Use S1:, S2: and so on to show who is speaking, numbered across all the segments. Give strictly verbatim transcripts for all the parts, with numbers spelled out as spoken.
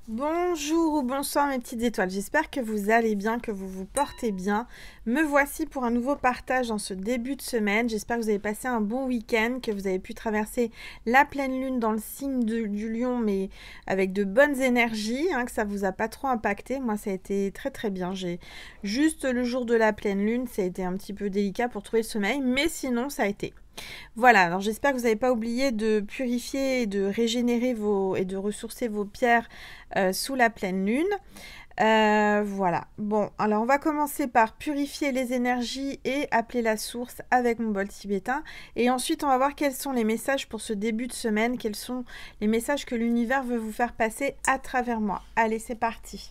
S1: Bonjour ou bonsoir mes petites étoiles, j'espère que vous allez bien, que vous vous portez bien. Me voici pour un nouveau partage en ce début de semaine. J'espère que vous avez passé un bon week-end, que vous avez pu traverser la pleine lune dans le signe de, du lion, mais avec de bonnes énergies, hein, que ça vous a pas trop impacté. Moi ça a été très très bien. J'ai juste le jour de la pleine lune, ça a été un petit peu délicat pour trouver le sommeil, mais sinon ça a été. Voilà, alors j'espère que vous n'avez pas oublié de purifier et de régénérer vos et de ressourcer vos pierres euh, sous la pleine lune. Euh, voilà, bon, alors on va commencer par purifier les énergies et appeler la source avec mon bol tibétain. Et ensuite, on va voir quels sont les messages pour ce début de semaine, quels sont les messages que l'univers veut vous faire passer à travers moi. Allez, c'est parti.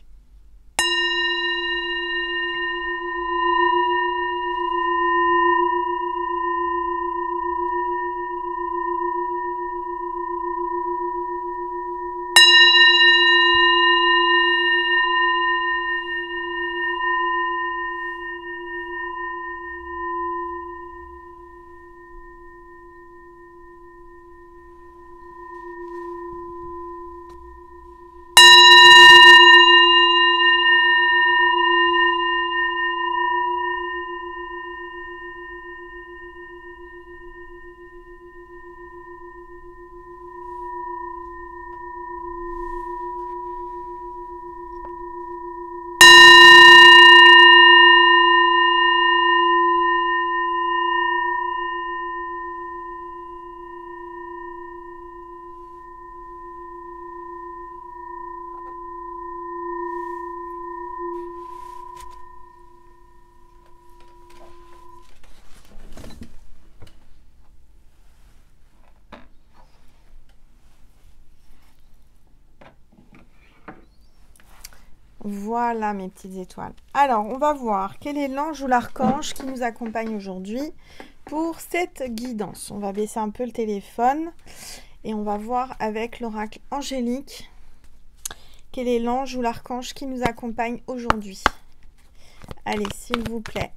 S1: Voilà mes petites étoiles. Alors, on va voir quel est l'ange ou l'archange qui nous accompagne aujourd'hui pour cette guidance. On va baisser un peu le téléphone et on va voir avec l'oracle angélique quel est l'ange ou l'archange qui nous accompagne aujourd'hui. Allez, s'il vous plaît,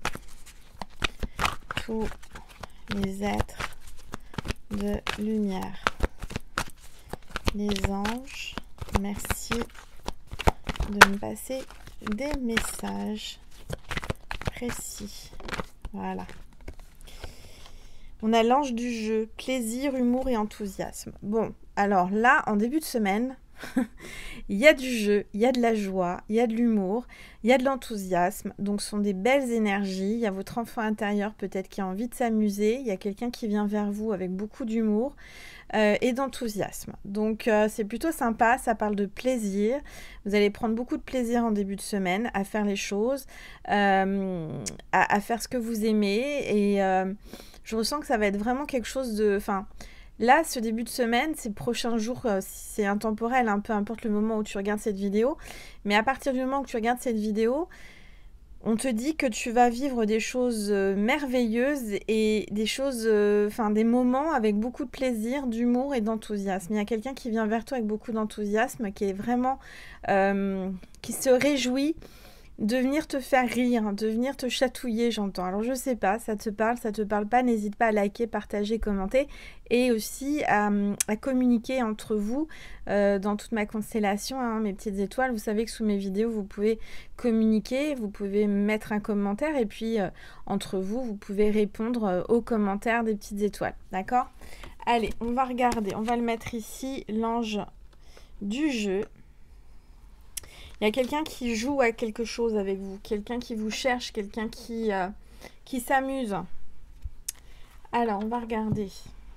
S1: tous les êtres de lumière, les anges, merci de me passer des messages précis. Voilà. On a l'ange du jeu, plaisir, humour et enthousiasme. Bon, alors là, en début de semaine, il y a du jeu, il y a de la joie, il y a de l'humour, il y a de l'enthousiasme. Donc, ce sont des belles énergies. Il y a votre enfant intérieur peut-être qui a envie de s'amuser. Il y a quelqu'un qui vient vers vous avec beaucoup d'humour euh, et d'enthousiasme. Donc, euh, c'est plutôt sympa. Ça parle de plaisir. Vous allez prendre beaucoup de plaisir en début de semaine à faire les choses, euh, à, à faire ce que vous aimez. Et euh, je ressens que ça va être vraiment quelque chose de... Enfin, là, ce début de semaine, ces prochains jours, euh, c'est intemporel, hein, peu importe le moment où tu regardes cette vidéo. Mais à partir du moment où tu regardes cette vidéo, on te dit que tu vas vivre des choses euh, merveilleuses et des choses, enfin euh, des moments avec beaucoup de plaisir, d'humour et d'enthousiasme. Il y a quelqu'un qui vient vers toi avec beaucoup d'enthousiasme, qui est vraiment, euh, qui se réjouit de venir te faire rire, de venir te chatouiller, j'entends. Alors je sais pas, ça te parle, ça te parle pas, n'hésite pas à liker, partager, commenter et aussi à, à communiquer entre vous euh, dans toute ma constellation, hein, mes petites étoiles. Vous savez que sous mes vidéos, vous pouvez communiquer, vous pouvez mettre un commentaire et puis euh, entre vous, vous pouvez répondre euh, aux commentaires des petites étoiles, d'accord? Allez, on va regarder, on va le mettre ici, l'ange du jeu. Il y a quelqu'un qui joue à quelque chose avec vous, quelqu'un qui vous cherche, quelqu'un qui, euh, qui s'amuse. Alors, on va regarder.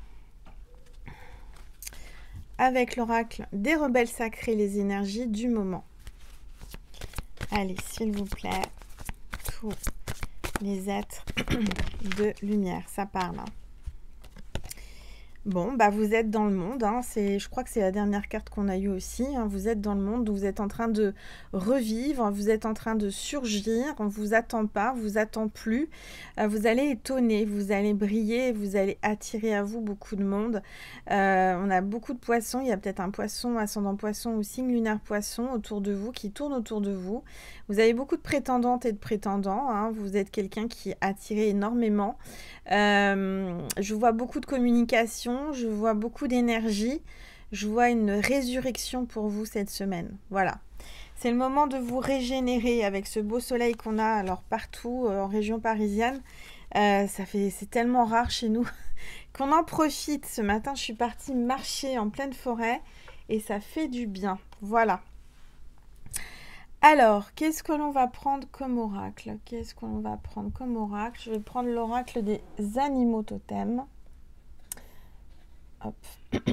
S1: Avec l'oracle des rebelles sacrés, les énergies du moment. Allez, s'il vous plaît, tous les êtres de lumière, ça parle. Bon, bah vous êtes dans le monde, hein, c'est, je crois que c'est la dernière carte qu'on a eue aussi, hein, vous êtes dans le monde, vous êtes en train de revivre, vous êtes en train de surgir, on ne vous attend pas, vous attend plus, euh, vous allez étonner, vous allez briller, vous allez attirer à vous beaucoup de monde. Euh, on a beaucoup de poissons, il y a peut-être un poisson, ascendant poisson ou signe lunaire poisson autour de vous, qui tourne autour de vous. Vous avez beaucoup de prétendantes et de prétendants, hein, vous êtes quelqu'un qui attire énormément. Euh, je vois beaucoup de communication, je vois beaucoup d'énergie, Je vois une résurrection pour vous cette semaine. Voilà. C'est le moment de vous régénérer avec ce beau soleil qu'on a alors partout euh, en région parisienne. Euh, ça fait, c'est tellement rare chez nous qu'on en profite. Ce matin, je suis partie marcher en pleine forêt et ça fait du bien. Voilà. Alors, qu'est-ce que l'on va prendre comme oracle? Qu'est-ce que l'on va prendre comme oracle? Je vais prendre l'oracle des animaux totems. Hop.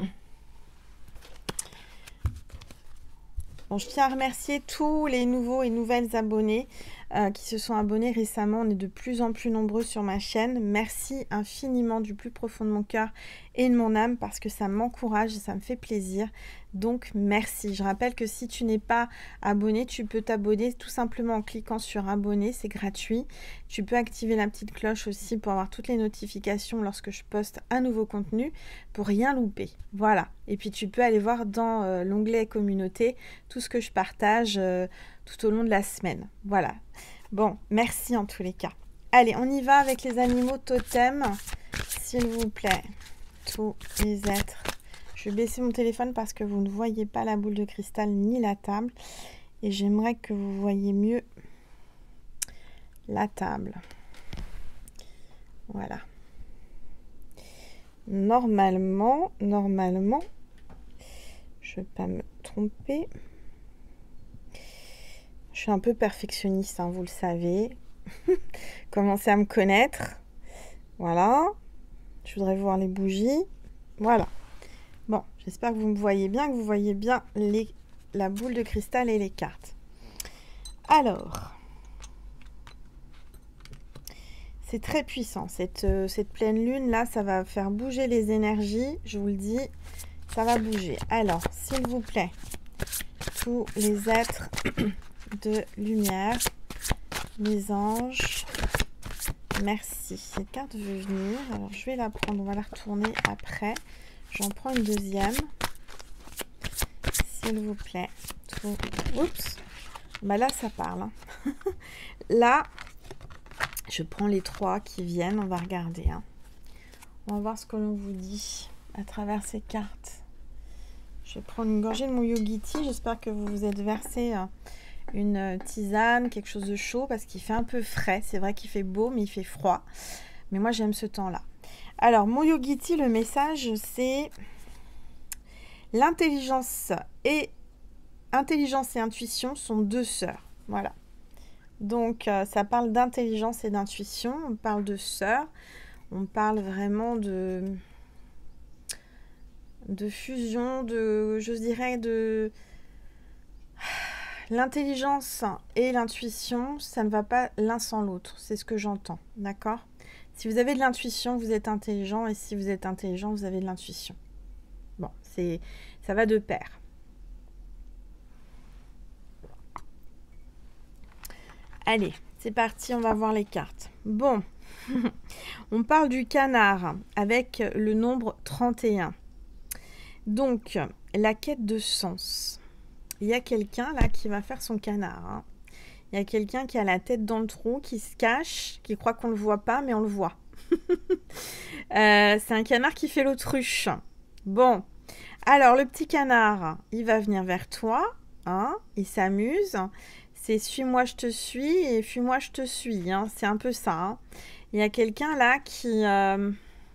S1: Bon, je tiens à remercier tous les nouveaux et nouvelles abonnés euh, qui se sont abonnés récemment. On est de plus en plus nombreux sur ma chaîne. Merci infiniment du plus profond de mon cœur et de mon âme parce que ça m'encourage et ça me fait plaisir. Donc, merci. Je rappelle que si tu n'es pas abonné, tu peux t'abonner tout simplement en cliquant sur abonner. C'est gratuit. Tu peux activer la petite cloche aussi pour avoir toutes les notifications lorsque je poste un nouveau contenu pour rien louper. Voilà. Et puis, tu peux aller voir dans euh, l'onglet communauté tout ce que je partage euh, tout au long de la semaine. Voilà. Bon, merci en tous les cas. Allez, on y va avec les animaux totems. S'il vous plaît, tous les êtres. Je vais baisser mon téléphone parce que vous ne voyez pas la boule de cristal ni la table. Et j'aimerais que vous voyez mieux la table. Voilà. Normalement, normalement, je ne vais pas me tromper. Je suis un peu perfectionniste, hein, vous le savez. Commencez à me connaître. Voilà. Je voudrais voir les bougies. Voilà. Bon, j'espère que vous me voyez bien, que vous voyez bien les, la boule de cristal et les cartes. Alors, c'est très puissant. Cette, euh, cette pleine lune, là, ça va faire bouger les énergies. Je vous le dis, ça va bouger. Alors, s'il vous plaît, tous les êtres de lumière, les anges, merci. Cette carte veut venir. Alors, je vais la prendre. On va la retourner après. J'en prends une deuxième. S'il vous plaît. Tout... Oups. Bah là, ça parle. Hein. Là, je prends les trois qui viennent. On va regarder. Hein. On va voir ce que l'on vous dit à travers ces cartes. Je vais prendre une gorgée de mon Yogiti. J'espère que vous vous êtes versé euh, une tisane, quelque chose de chaud, parce qu'il fait un peu frais. C'est vrai qu'il fait beau, mais il fait froid. Mais moi, j'aime ce temps-là. Alors, mon Yogiti, le message, c'est l'intelligence et intelligence et intuition sont deux sœurs. Voilà. Donc, euh, ça parle d'intelligence et d'intuition. On parle de sœurs. On parle vraiment de, de fusion, de, je dirais, de l'intelligence et l'intuition. Ça ne va pas l'un sans l'autre. C'est ce que j'entends. D'accord ? Si vous avez de l'intuition, vous êtes intelligent. Et si vous êtes intelligent, vous avez de l'intuition. Bon, c'est, ça va de pair. Allez, c'est parti, on va voir les cartes. Bon, on parle du canard avec le nombre trente et un. Donc, la quête de sens. Il y a quelqu'un là qui va faire son canard. Hein. Il y a quelqu'un qui a la tête dans le trou, qui se cache, qui croit qu'on ne le voit pas, mais on le voit. euh, c'est un canard qui fait l'autruche. Bon, alors le petit canard, il va venir vers toi. Hein, il s'amuse. C'est suis-moi, je te suis et fuis-moi, je te suis. Hein, c'est un peu ça. Hein. Il y a quelqu'un là qui, euh,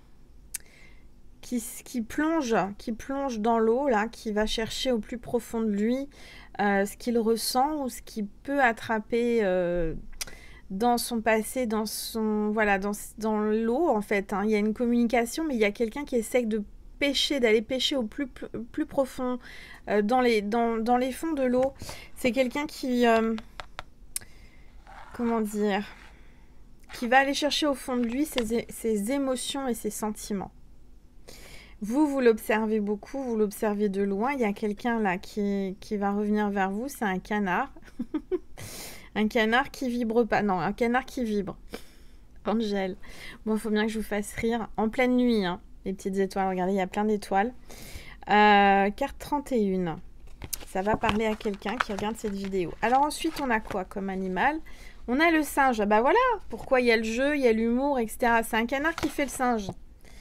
S1: qui, qui, plonge, qui plonge dans l'eau, là, qui va chercher au plus profond de lui euh, ce qu'il ressent ou ce qu'il peut attraper euh, dans son passé, dans son voilà, dans, dans l'eau en fait. Hein. Il y a une communication, mais il y a quelqu'un qui essaie de pêcher, d'aller pêcher au plus, plus, plus profond euh, dans, les, dans, dans les fonds de l'eau. C'est quelqu'un qui euh, comment dire qui va aller chercher au fond de lui ses, ses émotions et ses sentiments. Vous, vous l'observez beaucoup, vous l'observez de loin. Il y a quelqu'un là qui, qui va revenir vers vous, c'est un canard. Un canard qui vibre pas. Non, un canard qui vibre. Angèle. Bon, il faut bien que je vous fasse rire. En pleine nuit, hein, les petites étoiles. Regardez, il y a plein d'étoiles. Euh, carte trente et un. Ça va parler à quelqu'un qui regarde cette vidéo. Alors ensuite, on a quoi comme animal? On a le singe. Bah voilà, pourquoi il y a le jeu, il y a l'humour, et cetera. C'est un canard qui fait le singe.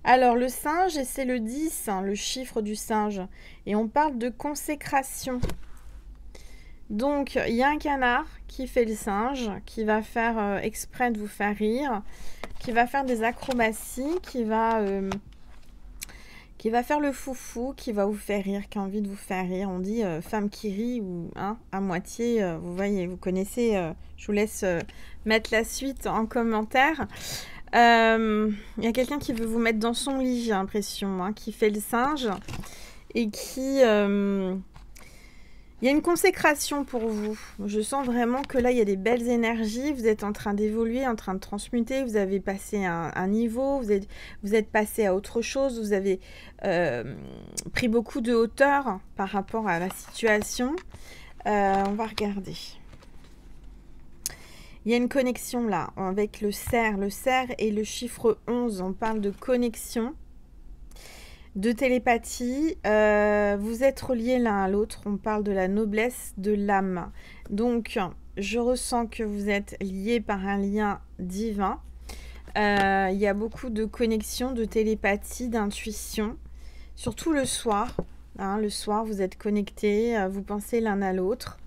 S1: Alors, le singe, et c'est le dix, hein, le chiffre du singe. Et on parle de consécration. Donc, il y a un canard qui fait le singe, qui va faire euh, exprès de vous faire rire, qui va faire des acrobaties, qui va, euh, qui va faire le foufou, qui va vous faire rire, qui a envie de vous faire rire. On dit euh, femme qui rit ou hein, à moitié, euh, vous voyez, vous connaissez. Euh, je vous laisse euh, mettre la suite en commentaire. Il euh, y a quelqu'un qui veut vous mettre dans son lit, j'ai l'impression, hein, qui fait le singe et qui... Euh, il y a une consécration pour vous. Je sens vraiment que là, il y a des belles énergies. Vous êtes en train d'évoluer, en train de transmuter. Vous avez passé un, un niveau. Vous êtes, vous êtes passé à autre chose. Vous avez euh, pris beaucoup de hauteur par rapport à la situation. Euh, on va regarder. Il y a une connexion là avec le cerf. Le cerf et le chiffre onze. On parle de connexion, de télépathie. Euh, vous êtes reliés l'un à l'autre. On parle de la noblesse de l'âme. Donc, je ressens que vous êtes liés par un lien divin. Euh, il y a beaucoup de connexion, de télépathie, d'intuition. Surtout le soir. Hein, le soir, vous êtes connectés. Vous pensez l'un à l'autre.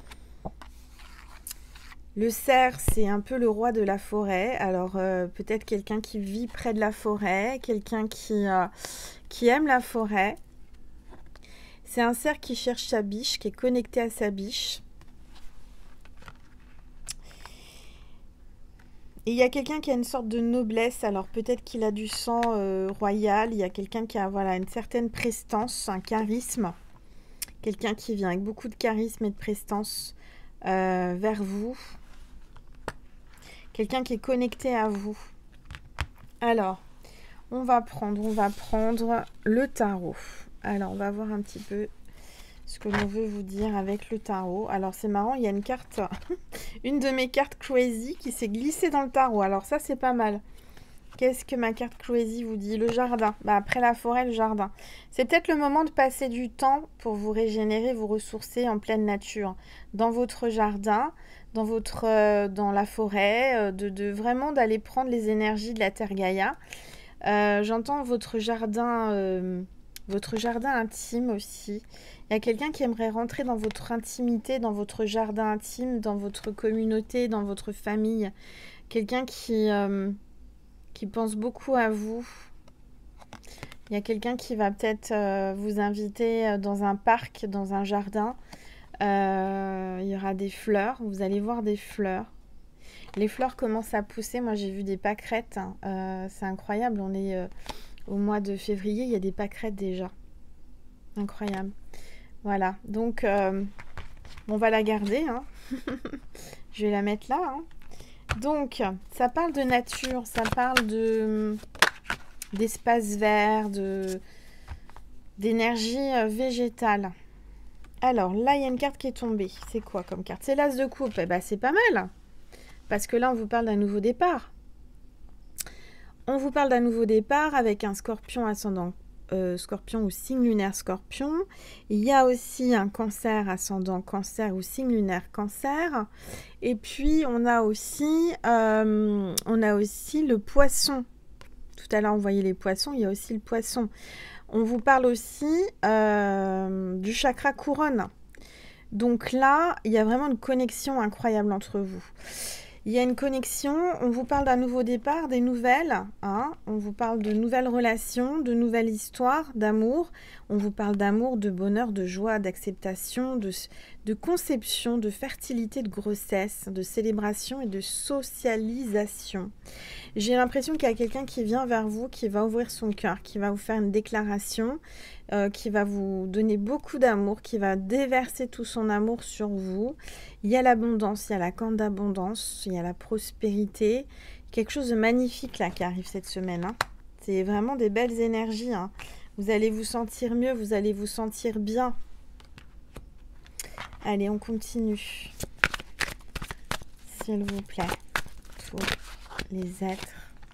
S1: Le cerf, c'est un peu le roi de la forêt. Alors, euh, peut-être quelqu'un qui vit près de la forêt, quelqu'un qui, euh, qui aime la forêt. C'est un cerf qui cherche sa biche, qui est connecté à sa biche. Et il y a quelqu'un qui a une sorte de noblesse. Alors, peut-être qu'il a du sang euh, royal. Il y a quelqu'un qui a voilà, une certaine prestance, un charisme. Quelqu'un qui vient avec beaucoup de charisme et de prestance euh, vers vous. Quelqu'un qui est connecté à vous. Alors, on va prendre, on va prendre le tarot. Alors, on va voir un petit peu ce que l'on veut vous dire avec le tarot. Alors, c'est marrant, il y a une carte, une de mes cartes Crazy qui s'est glissée dans le tarot. Alors, ça, c'est pas mal. Qu'est-ce que ma carte Crazy vous dit? Le jardin. Bah, après la forêt, le jardin. C'est peut-être le moment de passer du temps pour vous régénérer, vous ressourcer en pleine nature. Dans votre jardin, dans, votre, euh, dans la forêt, euh, de, de vraiment d'aller prendre les énergies de la Terre Gaïa. Euh, J'entends votre jardin, euh, votre jardin intime aussi. Il y a quelqu'un qui aimerait rentrer dans votre intimité, dans votre jardin intime, dans votre communauté, dans votre famille. Quelqu'un qui... Euh, qui pense beaucoup à vous. Il y a quelqu'un qui va peut-être euh, vous inviter dans un parc, dans un jardin. Euh, il y aura des fleurs. Vous allez voir des fleurs. Les fleurs commencent à pousser. Moi, j'ai vu des pâquerettes. Euh, c'est incroyable. On est euh, au mois de février. Il y a des pâquerettes déjà. Incroyable. Voilà. Donc, euh, on va la garder. Hein. Je vais la mettre là. Hein. Donc, ça parle de nature, ça parle de d'espace vert, de d'énergie végétale. Alors, là, il y a une carte qui est tombée. C'est quoi comme carte? C'est l'as de coupe. Eh ben, c'est pas mal. Parce que là, on vous parle d'un nouveau départ. On vous parle d'un nouveau départ avec un scorpion ascendant euh, scorpion ou signe lunaire scorpion. Il y a aussi un cancer ascendant cancer ou signe lunaire cancer. Et puis on a aussi, euh, on a aussi le poisson. Tout à l'heure on voyait les poissons, il y a aussi le poisson. On vous parle aussi euh, du chakra couronne. Donc là, il y a vraiment une connexion incroyable entre vous. Il y a une connexion, on vous parle d'un nouveau départ, des nouvelles, hein, on vous parle de nouvelles relations, de nouvelles histoires, d'amour, on vous parle d'amour, de bonheur, de joie, d'acceptation, de, de conception, de fertilité, de grossesse, de célébration et de socialisation. J'ai l'impression qu'il y a quelqu'un qui vient vers vous, qui va ouvrir son cœur, qui va vous faire une déclaration, euh, qui va vous donner beaucoup d'amour, qui va déverser tout son amour sur vous. Il y a l'abondance, il y a la corne d'abondance, il y a la prospérité. Quelque chose de magnifique là qui arrive cette semaine. Hein. C'est vraiment des belles énergies. Hein. Vous allez vous sentir mieux, vous allez vous sentir bien. Allez, on continue. S'il vous plaît. Tous les êtres.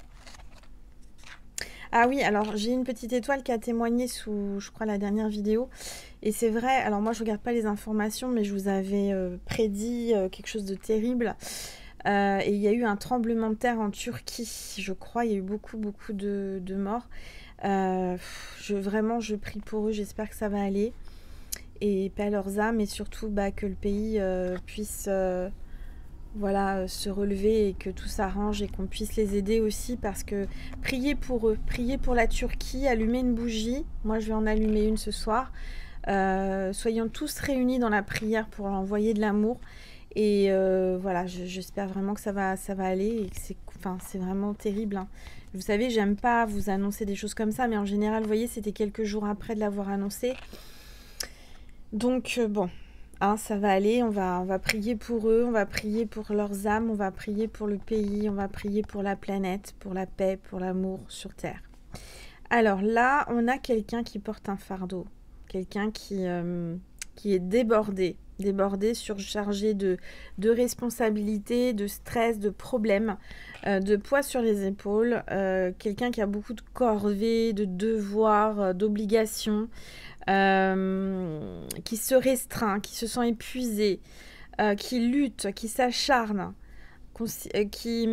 S1: Ah oui, alors j'ai une petite étoile qui a témoigné sous, je crois, la dernière vidéo. Et c'est vrai, alors moi je regarde pas les informations, mais je vous avais euh, prédit euh, quelque chose de terrible. Euh, et il y a eu un tremblement de terre en Turquie, je crois. Il y a eu beaucoup, beaucoup de, de morts. Euh, je, vraiment, je prie pour eux, j'espère que ça va aller. Et paix à leurs âmes, et surtout bah, que le pays euh, puisse euh, voilà, euh, se relever et que tout s'arrange et qu'on puisse les aider aussi, parce que priez pour eux, priez pour la Turquie, allumez une bougie. Moi, je vais en allumer une ce soir. Euh, soyons tous réunis dans la prière pour envoyer de l'amour. Et euh, voilà, j'espère vraiment que ça va, ça va aller et que c'est, enfin, c'est vraiment terrible. Hein. Vous savez, j'aime pas vous annoncer des choses comme ça, mais en général, vous voyez, c'était quelques jours après de l'avoir annoncé. Donc, euh, bon, hein, ça va aller, on va, on va prier pour eux, on va prier pour leurs âmes, on va prier pour le pays, on va prier pour la planète, pour la paix, pour l'amour sur Terre. Alors là, on a quelqu'un qui porte un fardeau, quelqu'un qui, euh, qui est débordé, débordé, surchargé de, de responsabilités, de stress, de problèmes, euh, de poids sur les épaules, euh, quelqu'un qui a beaucoup de corvées, de devoirs, euh, d'obligations, euh, qui se restreint, qui se sent épuisé, euh, qui lutte, qui s'acharne, euh, qui...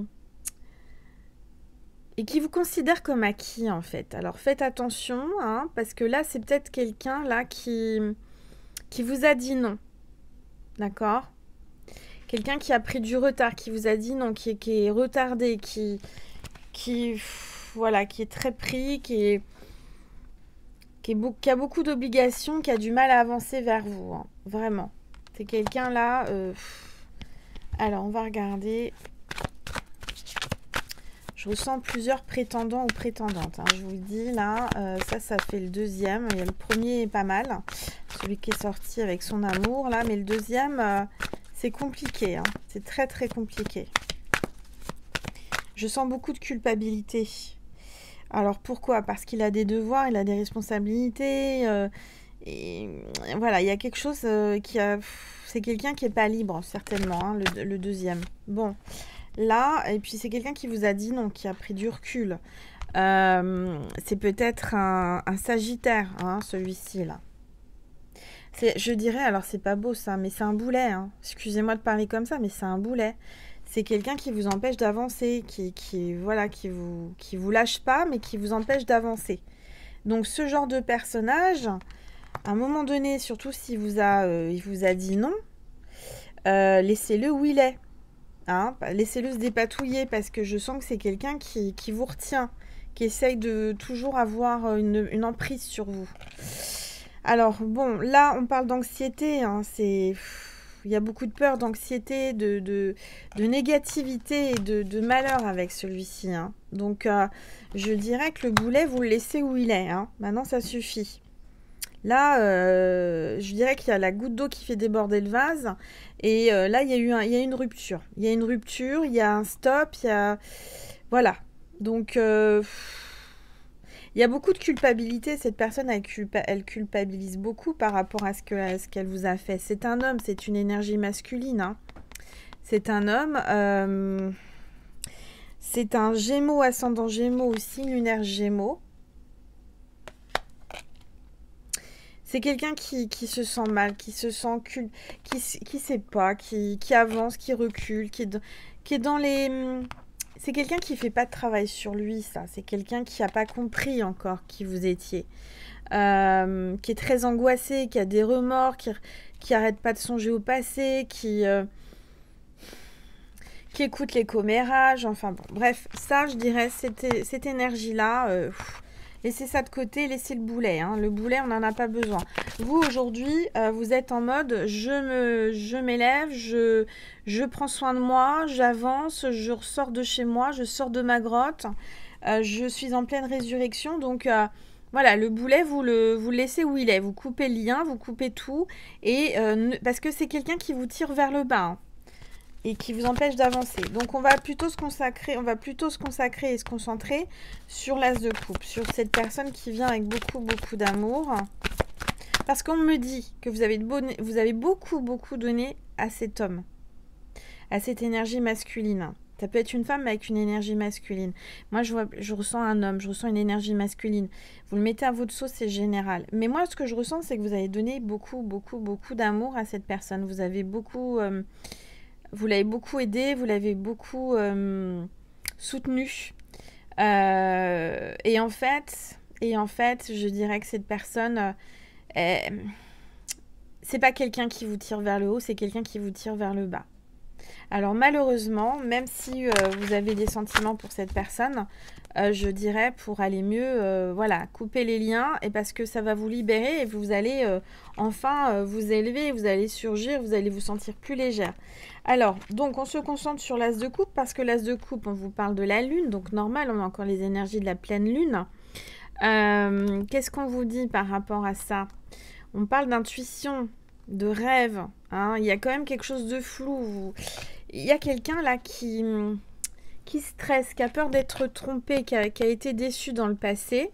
S1: et qui vous considère comme acquis en fait. Alors faites attention, hein, parce que là c'est peut-être quelqu'un là qui, qui vous a dit non, d'accord? Quelqu'un qui a pris du retard, qui vous a dit non, qui, qui est retardé, qui, qui, voilà, qui est très pris, qui, est, qui, est, qui a beaucoup d'obligations, qui a du mal à avancer vers vous, hein, vraiment. C'est quelqu'un là... Euh, alors on va regarder... Je ressens plusieurs prétendants ou prétendantes. Hein. Je vous le dis, là, euh, ça, ça fait le deuxième. Il y a le premier est pas mal, celui qui est sorti avec son amour, là. Mais le deuxième, euh, c'est compliqué. Hein. C'est très, très compliqué. Je sens beaucoup de culpabilité. Alors, pourquoi? Parce qu'il a des devoirs, il a des responsabilités. Euh, et voilà, il y a quelque chose euh, qui a... C'est quelqu'un qui n'est pas libre, certainement, hein, le, le deuxième. Bon... Là, et puis c'est quelqu'un qui vous a dit non, qui a pris du recul. Euh, c'est peut-être un, un Sagittaire, hein, celui-ci, là. Je dirais, alors c'est pas beau ça, mais c'est un boulet. Hein. Excusez-moi de parler comme ça, mais c'est un boulet. C'est quelqu'un qui vous empêche d'avancer, qui, qui, voilà, qui vous, qui vous lâche pas, mais qui vous empêche d'avancer. Donc ce genre de personnage, à un moment donné, surtout s'il vous a, euh, il vous a dit non, euh, laissez-le où il est. Hein, laissez-le se dépatouiller parce que je sens que c'est quelqu'un qui, qui vous retient, qui essaye de toujours avoir une, une emprise sur vous. Alors, bon, là, on parle d'anxiété. Hein, c'est... Il y a beaucoup de peur, d'anxiété, de, de, de négativité et de, de malheur avec celui-ci. Hein. Donc, euh, je dirais que le boulet, vous le laissez où il est. Hein. Maintenant, ça suffit. Là, euh, je dirais qu'il y a la goutte d'eau qui fait déborder le vase. Et euh, là, il y a eu un, il y a une rupture. Il y a une rupture, il y a un stop, il y a... Voilà. Donc, euh, il y a beaucoup de culpabilité. Cette personne, elle, culpa... elle culpabilise beaucoup par rapport à ce que, à ce qu'elle vous a fait. C'est un homme, c'est une énergie masculine. Hein. C'est un homme... Euh... C'est un Gémeaux, ascendant Gémeaux aussi, lunaire Gémeaux. C'est quelqu'un qui, qui se sent mal, qui se sent cul, qui qui sait pas, qui, qui avance, qui recule, qui est, dans, qui est dans les... C'est quelqu'un qui fait pas de travail sur lui, ça. C'est quelqu'un qui n'a pas compris encore qui vous étiez. Euh, qui est très angoissé, qui a des remords, qui, qui arrête pas de songer au passé, qui... Euh, qui écoute les commérages, enfin bon, bref, ça, je dirais, cette, cette énergie-là... Euh, laissez ça de côté, laissez le boulet. Hein. Le boulet, on n'en a pas besoin. Vous, aujourd'hui, euh, vous êtes en mode, je me, je m'élève, je, je prends soin de moi, j'avance, je ressors de chez moi, je sors de ma grotte, euh, je suis en pleine résurrection. Donc, euh, voilà, le boulet, vous le, vous le laissez où il est. Vous coupez le lien, vous coupez tout. Et, euh, ne, parce que c'est quelqu'un qui vous tire vers le bas. Hein. Et qui vous empêche d'avancer. Donc on va plutôt se consacrer, on va plutôt se consacrer et se concentrer sur l'as de coupe, sur cette personne qui vient avec beaucoup beaucoup d'amour. Parce qu'on me dit que vous avez, de bon, vous avez beaucoup beaucoup donné à cet homme, à cette énergie masculine. Ça peut être une femme avec une énergie masculine. Moi je, vois, je ressens un homme, je ressens une énergie masculine. Vous le mettez à votre sauce, c'est général. Mais moi ce que je ressens, c'est que vous avez donné beaucoup beaucoup beaucoup d'amour à cette personne. Vous avez beaucoup... Euh, Vous l'avez beaucoup aidé, vous l'avez beaucoup euh, soutenu. Euh, et en fait, et en fait, je dirais que cette personne, euh, est- c'est pas quelqu'un qui vous tire vers le haut, c'est quelqu'un qui vous tire vers le bas. Alors malheureusement, même si euh, vous avez des sentiments pour cette personne, euh, je dirais pour aller mieux, euh, voilà, couper les liens et parce que ça va vous libérer et vous allez euh, enfin euh, vous élever, vous allez surgir, vous allez vous sentir plus légère. Alors, donc on se concentre sur l'as de coupe parce que l'as de coupe, on vous parle de la lune, donc normal, on a encore les énergies de la pleine lune. Euh, Qu'est-ce qu'on vous dit par rapport à ça? On parle d'intuition, de rêve, hein. Il y a quand même quelque chose de flou. Vous- Il y a quelqu'un là qui, qui stresse, qui a peur d'être trompé, qui a, qui a été déçu dans le passé.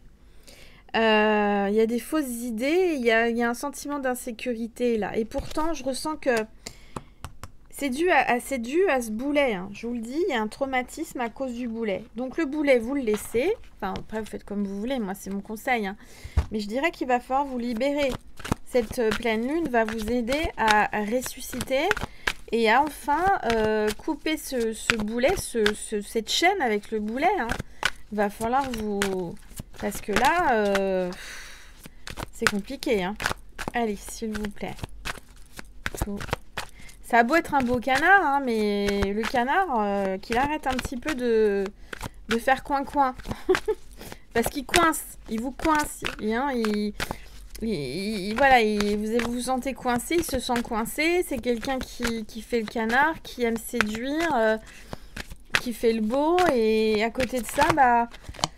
S1: Euh, il y a des fausses idées, il y a, il y a un sentiment d'insécurité là. Et pourtant, je ressens que c'est dû à, à- c'est dû à ce boulet, hein. Je vous le dis, il y a un traumatisme à cause du boulet. Donc le boulet, vous le laissez. Enfin, après, vous faites comme vous voulez, moi, c'est mon conseil, hein. Mais je dirais qu'il va falloir vous libérer. Cette euh, pleine lune va vous aider à, à ressusciter et à enfin euh, couper ce, ce boulet, ce, ce- cette chaîne avec le boulet, hein. Il va falloir vous... Parce que là, euh, c'est compliqué, hein. Allez, s'il vous plaît. Faut- Ça a beau être un beau canard, hein, mais le canard, euh, qu'il arrête un petit peu de, de faire coin-coin. Parce qu'il coince, il vous coince. Et, hein, il, il- il- voilà, il- vous vous vous sentez coincé, il se sent coincé. C'est quelqu'un qui, qui fait le canard, qui aime séduire, euh, qui fait le beau. Et à côté de ça, bah,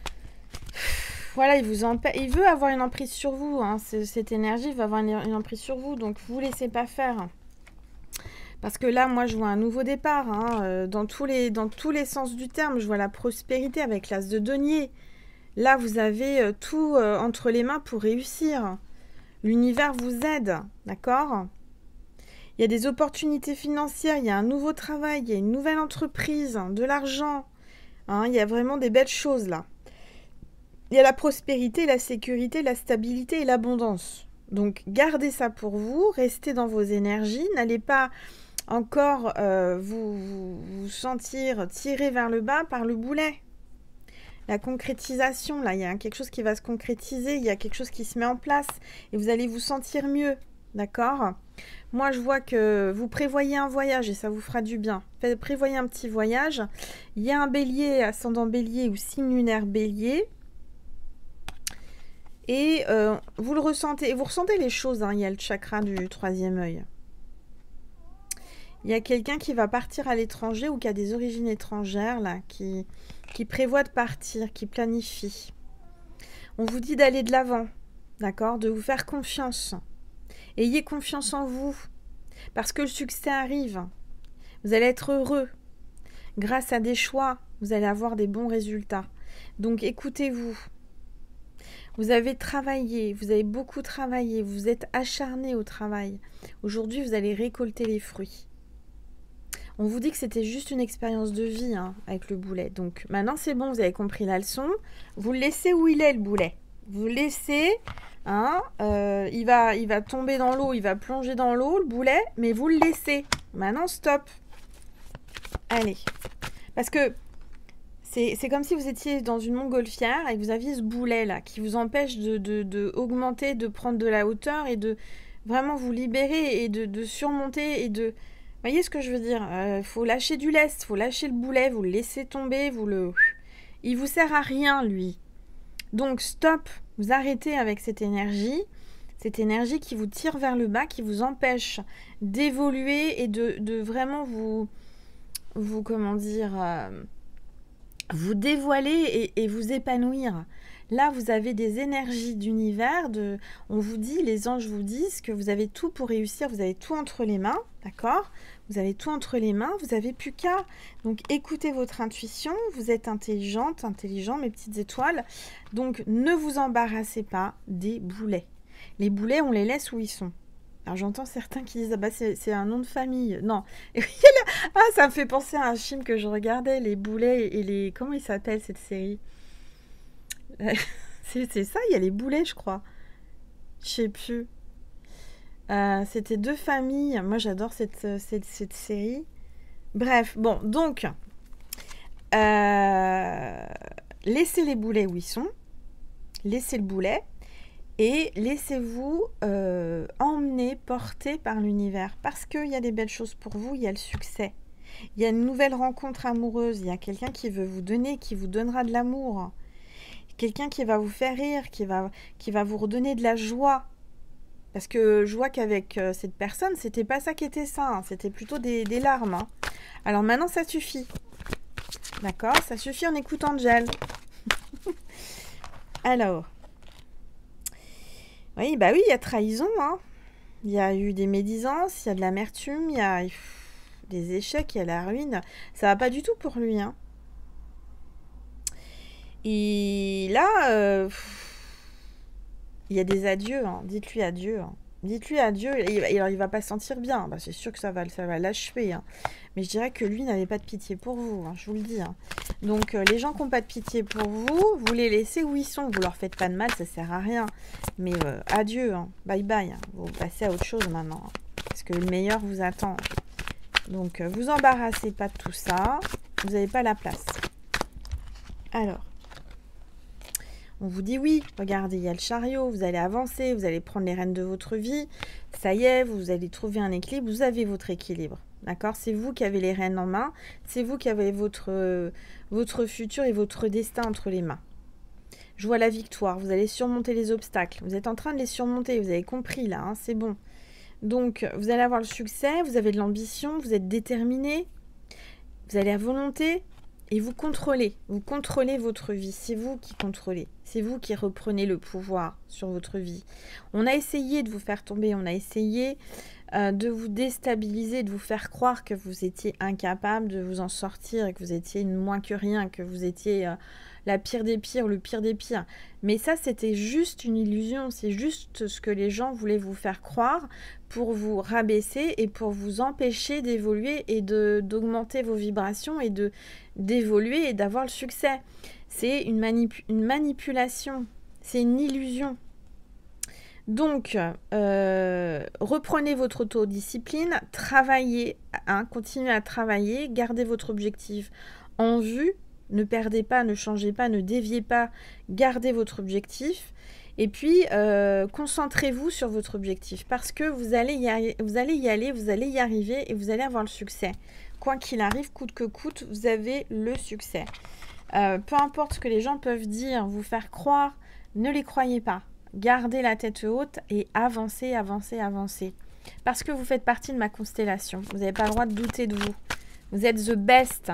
S1: voilà, il vous empê- il veut avoir une emprise sur vous, hein. C- Cette énergie va avoir une, une emprise sur vous, donc vous laissez pas faire. Parce que là, moi, je vois un nouveau départ, hein, euh, dans tous les, dans tous les sens du terme. Je vois la prospérité avec l'as de denier. Là, vous avez euh, tout euh, entre les mains pour réussir. L'univers vous aide, d'accord? Il y a des opportunités financières, il y a un nouveau travail, il y a une nouvelle entreprise, hein, de l'argent, hein, il y a vraiment des belles choses là. Il y a la prospérité, la sécurité, la stabilité et l'abondance. Donc gardez ça pour vous, restez dans vos énergies, n'allez pas encore euh, vous, vous, vous sentir tiré vers le bas par le boulet. La concrétisation, là, il y a quelque chose qui va se concrétiser, il y a quelque chose qui se met en place et vous allez vous sentir mieux, d'accord? Moi, je vois que vous prévoyez un voyage et ça vous fera du bien. Prévoyez un petit voyage. Il y a un bélier, ascendant bélier ou signe lunaire bélier. Et euh, vous le ressentez, vous ressentez les choses, hein. Il y a le chakra du troisième œil. Il y a quelqu'un qui va partir à l'étranger ou qui a des origines étrangères, là, qui, qui prévoit de partir, qui planifie. On vous dit d'aller de l'avant, d'accord? De vous faire confiance. Ayez confiance en vous, parce que le succès arrive. Vous allez être heureux. Grâce à des choix, vous allez avoir des bons résultats. Donc écoutez-vous. Vous avez travaillé, vous avez beaucoup travaillé, vous êtes acharné au travail. Aujourd'hui, vous allez récolter les fruits. On vous dit que c'était juste une expérience de vie, hein, avec le boulet. Donc maintenant, c'est bon, vous avez compris la leçon. Vous le laissez où il est, le boulet. Vous le laissez, hein, euh, il, va, il va tomber dans l'eau, il va plonger dans l'eau, le boulet, mais vous le laissez. Maintenant, stop. Allez. Parce que c'est c'est comme si vous étiez dans une montgolfière et que vous aviez ce boulet là qui vous empêche de, de, de augmenter, de prendre de la hauteur et de vraiment vous libérer et de, de surmonter et de... Vous voyez ce que je veux dire? euh, Faut lâcher du lest, faut lâcher le boulet, vous le laissez tomber, vous le... Il vous sert à rien, lui. Donc stop, vous arrêtez avec cette énergie, cette énergie qui vous tire vers le bas, qui vous empêche d'évoluer et de, de vraiment vous... vous, comment dire... euh, vous dévoiler et, et vous épanouir. Là, vous avez des énergies d'univers. De... On vous dit, les anges vous disent que vous avez tout pour réussir. Vous avez tout entre les mains, d'accord? Vous avez tout entre les mains. Vous n'avez plus qu'à. Donc, écoutez votre intuition. Vous êtes intelligente, intelligent, mes petites étoiles. Donc, ne vous embarrassez pas des boulets. Les boulets, on les laisse où ils sont. Alors j'entends certains qui disent ah bah c'est un nom de famille. Non. Ah, ça me fait penser à un film que je regardais, les boulets et les... Comment il s'appelle cette série? C'est ça, il y a les boulets, je crois. Je sais plus. Euh, C'était deux familles. Moi, j'adore cette, cette, cette série. Bref, bon, donc... Euh, laissez les boulets où ils sont, laissez le boulet et laissez-vous euh, emmener, porter par l'univers. Parce qu'il y a des belles choses pour vous, il y a le succès. Il y a une nouvelle rencontre amoureuse, il y a quelqu'un qui veut vous donner, qui vous donnera de l'amour. Quelqu'un qui va vous faire rire, qui va, qui va vous redonner de la joie. Parce que je vois qu'avec euh, cette personne, c'était pas ça qui était ça, hein, c'était plutôt des, des larmes. Hein. Alors maintenant, ça suffit. D'accord? Ça suffit, on écoute Angel. Alors. Oui, bah oui, il y a trahison. Hein. Il y a eu des médisances, il y a de l'amertume, il y a pff, des échecs, il y a la ruine. Ça va pas du tout pour lui. Hein. Et là, euh, il y a des adieux. Hein. Dites-lui adieu. Hein. Dites-lui adieu. Et alors, il va pas se sentir bien. Bah, c'est sûr que ça va, ça va l'achever. Hein. Mais je dirais que lui n'avait pas de pitié pour vous. Hein, je vous le dis. Hein. Donc, euh, les gens qui n'ont pas de pitié pour vous, vous les laissez où ils sont. Vous leur faites pas de mal, ça sert à rien. Mais euh, adieu. Hein. Bye bye. Hein. Vous passez à autre chose maintenant. Hein. Parce que le meilleur vous attend. Donc, euh, vous embarrassez pas de tout ça. Vous n'avez pas la place. Alors. On vous dit oui, regardez, il y a le chariot, vous allez avancer, vous allez prendre les rênes de votre vie. Ça y est, vous allez trouver un équilibre, vous avez votre équilibre. D'accord? C'est vous qui avez les rênes en main, c'est vous qui avez votre, euh, votre futur et votre destin entre les mains. Je vois la victoire, vous allez surmonter les obstacles. Vous êtes en train de les surmonter, vous avez compris là, hein, c'est bon. Donc, vous allez avoir le succès, vous avez de l'ambition, vous êtes déterminé, vous avez la volonté. Et vous contrôlez, vous contrôlez votre vie, c'est vous qui contrôlez, c'est vous qui reprenez le pouvoir sur votre vie. On a essayé de vous faire tomber, on a essayé euh, de vous déstabiliser, de vous faire croire que vous étiez incapable de vous en sortir, et que vous étiez moins que rien, que vous étiez euh, la pire des pires, le pire des pires. Mais ça, c'était juste une illusion, c'est juste ce que les gens voulaient vous faire croire pour vous rabaisser et pour vous empêcher d'évoluer et de d'augmenter vos vibrations et de d'évoluer et d'avoir le succès. C'est une, manip une manipulation, c'est une illusion. Donc, euh, reprenez votre autodiscipline, travaillez, hein, continuez à travailler, gardez votre objectif en vue, ne perdez pas, ne changez pas, ne déviez pas, gardez votre objectif. Et puis, euh, concentrez-vous sur votre objectif parce que vous allez, y aller, vous allez y aller, vous allez y arriver et vous allez avoir le succès. Quoi qu'il arrive, coûte que coûte, vous avez le succès. Euh, peu importe ce que les gens peuvent dire, vous faire croire, ne les croyez pas. Gardez la tête haute et avancez, avancez, avancez. Parce que vous faites partie de ma constellation. Vous n'avez pas le droit de douter de vous. Vous êtes the best.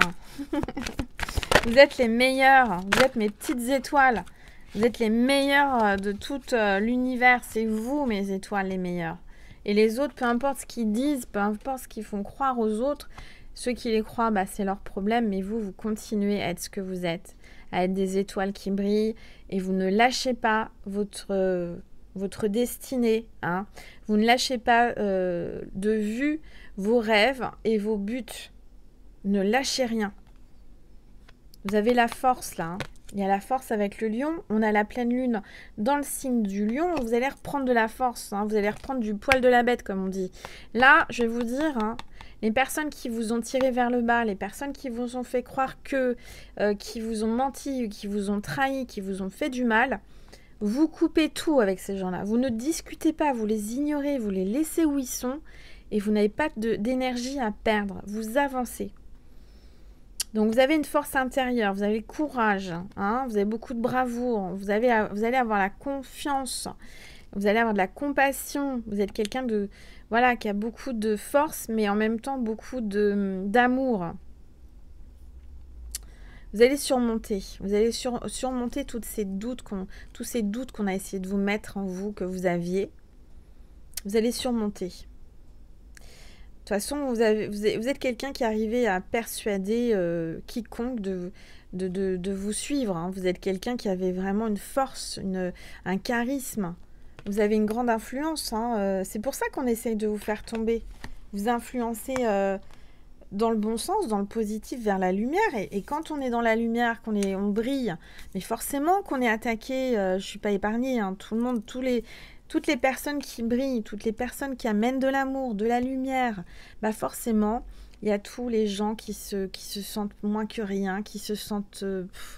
S1: Vous êtes les meilleurs. Vous êtes mes petites étoiles. Vous êtes les meilleurs de tout l'univers. C'est vous, mes étoiles, les meilleurs. Et les autres, peu importe ce qu'ils disent, peu importe ce qu'ils font croire aux autres, ceux qui les croient, bah, c'est leur problème. Mais vous, vous continuez à être ce que vous êtes. À être des étoiles qui brillent. Et vous ne lâchez pas votre, euh, votre destinée. Hein. Vous ne lâchez pas euh, de vue vos rêves et vos buts. Ne lâchez rien. Vous avez la force, là. Hein. Il y a la force avec le lion. On a la pleine lune dans le signe du lion. Vous allez reprendre de la force. Hein. Vous allez reprendre du poil de la bête, comme on dit. Là, je vais vous dire, hein, les personnes qui vous ont tiré vers le bas, les personnes qui vous ont fait croire que, euh, qui vous ont menti, qui vous ont trahi, qui vous ont fait du mal, vous coupez tout avec ces gens-là. Vous ne discutez pas, vous les ignorez, vous les laissez où ils sont et vous n'avez pas d'énergie à perdre. Vous avancez. Donc, vous avez une force intérieure, vous avez le courage, hein, vous avez beaucoup de bravoure, vous, avez, vous allez avoir la confiance, vous allez avoir de la compassion, vous êtes quelqu'un de, voilà, qui a beaucoup de force, mais en même temps beaucoup d'amour. Vous allez surmonter, vous allez sur, surmonter toutes ces doutes qu'on, tous ces doutes qu'on a essayé de vous mettre en vous, que vous aviez. Vous allez surmonter. De toute façon, vous, avez, vous êtes, êtes quelqu'un qui est arrivé à persuader euh, quiconque de, de, de, de vous suivre. Hein. Vous êtes quelqu'un qui avait vraiment une force, une, un charisme. Vous avez une grande influence. Hein. Euh, c'est pour ça qu'on essaye de vous faire tomber. Vous influencez euh, dans le bon sens, dans le positif, vers la lumière. Et, et quand on est dans la lumière, qu'on est, on brille, mais forcément qu'on est attaqué. Euh, je ne suis pas épargnée. Hein. Tout le monde, tous les... Toutes les personnes qui brillent, toutes les personnes qui amènent de l'amour, de la lumière, bah forcément, il y a tous les gens qui se, qui se sentent moins que rien, qui se sentent, euh, pff,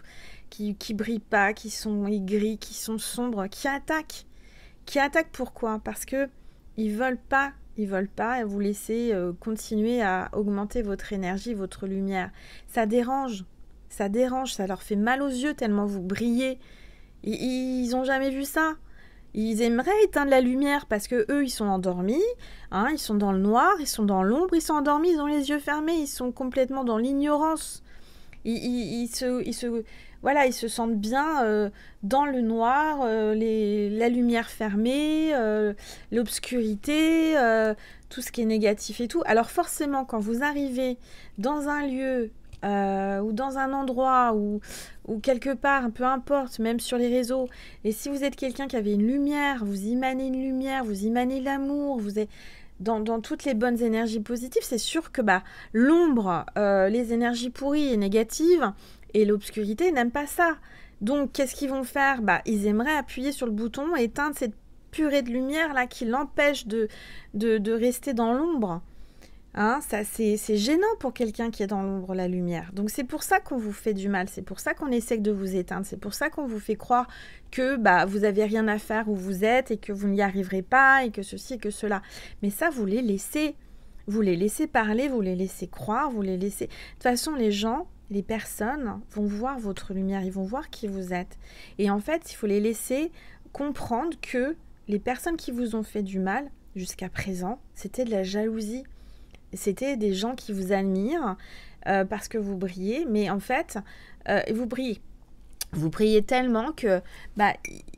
S1: qui, qui brillent pas, qui sont aigris, qui sont sombres, qui attaquent. Qui attaquent pourquoi? Parce que ils veulent pas, ils veulent pas vous laisser euh, continuer à augmenter votre énergie, votre lumière. Ça dérange, ça dérange, ça leur fait mal aux yeux tellement vous brillez. Ils, ils ont jamais vu ça. Ils aimeraient éteindre la lumière parce que eux ils sont endormis, hein, ils sont dans le noir, ils sont dans l'ombre, ils sont endormis, ils ont les yeux fermés, ils sont complètement dans l'ignorance. Ils, ils, ils se, ils se, voilà, ils se sentent bien euh, dans le noir, euh, les, la lumière fermée, euh, l'obscurité, euh, tout ce qui est négatif et tout. Alors forcément, quand vous arrivez dans un lieu euh, ou dans un endroit ou, ou quelque part, peu importe, même sur les réseaux, et si vous êtes quelqu'un qui avait une lumière, vous émanez une lumière, vous émanez l'amour, vous êtes Dans, dans toutes les bonnes énergies positives, c'est sûr que bah, l'ombre, euh, les énergies pourries et négatives, et l'obscurité n'aiment pas ça. Donc, qu'est-ce qu'ils vont faire? Bah, ils aimeraient appuyer sur le bouton et éteindre cette purée de lumière là qui l'empêche de, de, de rester dans l'ombre. Hein, ça, c'est, c'est gênant pour quelqu'un qui est dans l'ombre, la lumière. Donc, c'est pour ça qu'on vous fait du mal. C'est pour ça qu'on essaie de vous éteindre. C'est pour ça qu'on vous fait croire que bah, vous n'avez rien à faire où vous êtes et que vous n'y arriverez pas et que ceci et que cela. Mais ça, vous les laissez. Vous les laissez parler, vous les laissez croire, vous les laissez... De toute façon, les gens, les personnes vont voir votre lumière. Ils vont voir qui vous êtes. Et en fait, il faut les laisser comprendre que les personnes qui vous ont fait du mal, jusqu'à présent, c'était de la jalousie. C'était des gens qui vous admirent euh, parce que vous brillez, mais en fait, euh, vous brillez. Vous brillez tellement que, bah,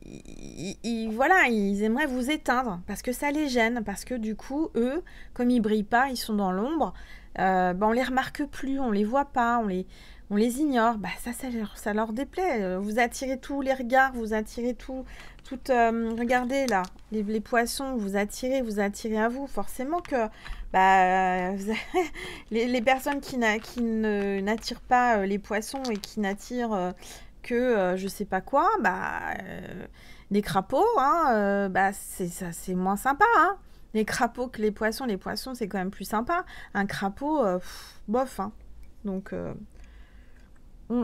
S1: ils, ils, voilà, ils aimeraient vous éteindre parce que ça les gêne, parce que du coup, eux, comme ils brillent pas, ils sont dans l'ombre, euh, bah, on les remarque plus, on les voit pas, on les, on les ignore. Bah, ça, ça leur, ça leur déplaît. Vous attirez tous les regards, vous attirez tout, tout euh, regardez là, les, les poissons, vous attirez, vous attirez à vous. Forcément que bah, vous avez, les, les personnes qui, n'a, qui ne, n'attirent pas euh, les poissons et qui n'attirent euh, que euh, je sais pas quoi, bah, euh, des crapauds, hein, euh, bah, c'est, ça, c'est moins sympa. Hein. Les crapauds que les poissons, les poissons c'est quand même plus sympa. Un crapaud, euh, pff, bof. Hein. Donc, euh, hmm.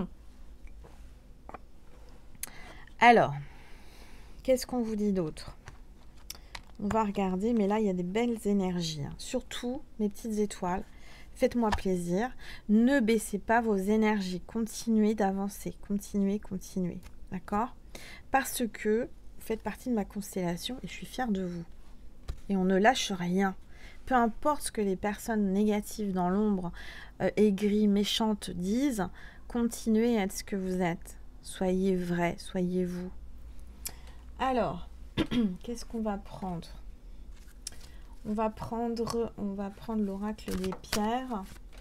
S1: alors, qu'est-ce qu'on vous dit d'autre? On va regarder, mais là, il y a des belles énergies. Hein. Surtout, mes petites étoiles, faites-moi plaisir. Ne baissez pas vos énergies. Continuez d'avancer. Continuez, continuez. D'accord? Parce que vous faites partie de ma constellation et je suis fière de vous. Et on ne lâche rien. Peu importe ce que les personnes négatives dans l'ombre, euh, aigries, méchantes disent, continuez à être ce que vous êtes. Soyez vrai, soyez vous. Alors... qu'est-ce qu'on va prendre? On va prendre, on va prendre l'oracle des pierres.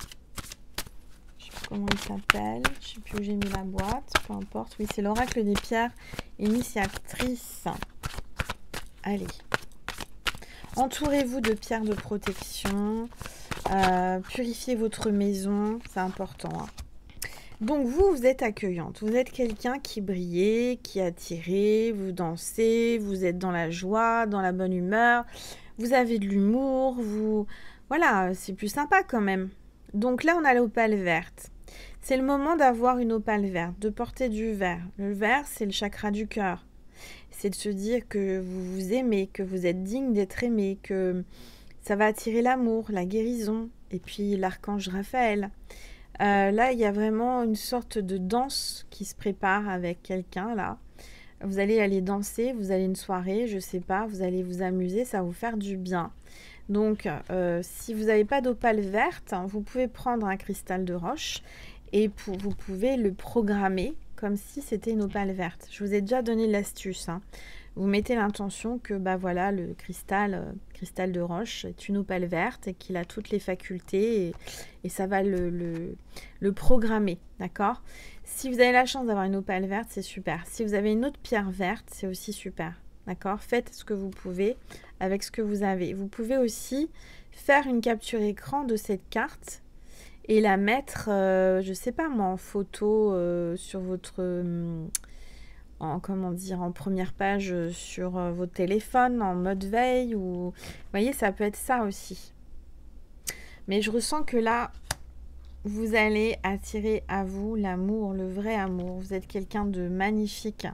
S1: Je sais plus comment il s'appelle. Je sais plus où j'ai mis la boîte. Peu importe. Oui, c'est l'oracle des pierres initiatrice. Allez. Entourez-vous de pierres de protection. Euh, purifiez votre maison. C'est important. Hein. Donc vous, vous êtes accueillante, vous êtes quelqu'un qui brille, qui attirez, vous dansez, vous êtes dans la joie, dans la bonne humeur, vous avez de l'humour, vous... Voilà, c'est plus sympa quand même. Donc là, on a l'opale verte. C'est le moment d'avoir une opale verte, de porter du vert. Le vert, c'est le chakra du cœur. C'est de se dire que vous vous aimez, que vous êtes digne d'être aimé, que ça va attirer l'amour, la guérison, et puis l'archange Raphaël. Euh, là, il y a vraiment une sorte de danse qui se prépare avec quelqu'un, là. Vous allez aller danser, vous allez une soirée, je sais pas, vous allez vous amuser, ça va vous faire du bien. Donc, euh, si vous n'avez pas d'opale verte, vous pouvez prendre un cristal de roche et pour, vous pouvez le programmer comme si c'était une opale verte. Je vous ai déjà donné l'astuce, hein. Vous mettez l'intention que bah voilà, le cristal, euh, cristal de roche est une opale verte et qu'il a toutes les facultés et, et ça va le, le, le programmer, d'accord? Si vous avez la chance d'avoir une opale verte, c'est super. Si vous avez une autre pierre verte, c'est aussi super, d'accord? Faites ce que vous pouvez avec ce que vous avez. Vous pouvez aussi faire une capture écran de cette carte et la mettre, euh, je sais pas moi, en photo euh, sur votre... Euh, en comment dire en première page sur euh, votre téléphone en mode veille ou vous voyez ça peut être ça aussi mais je ressens que là vous allez attirer à vous l'amour, le vrai amour. Vous êtes quelqu'un de magnifique.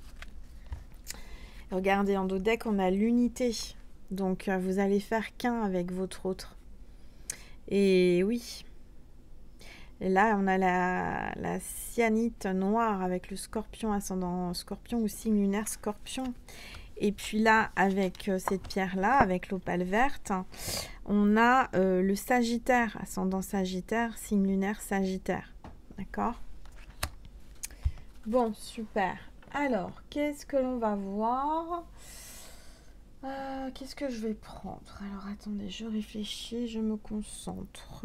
S1: Regardez, en dos deck, on a l'unité. Donc, euh, vous allez faire qu'un avec votre autre. Et oui. Et là, on a la, la cyanite noire avec le scorpion, ascendant scorpion ou signe lunaire scorpion. Et puis là, avec euh, cette pierre-là, avec l'opale verte, on a euh, le sagittaire, ascendant sagittaire, signe lunaire sagittaire. D'accord? Bon, super. Alors, qu'est-ce que l'on va voir? euh, Qu'est-ce que je vais prendre? Alors, attendez, je réfléchis, je me concentre.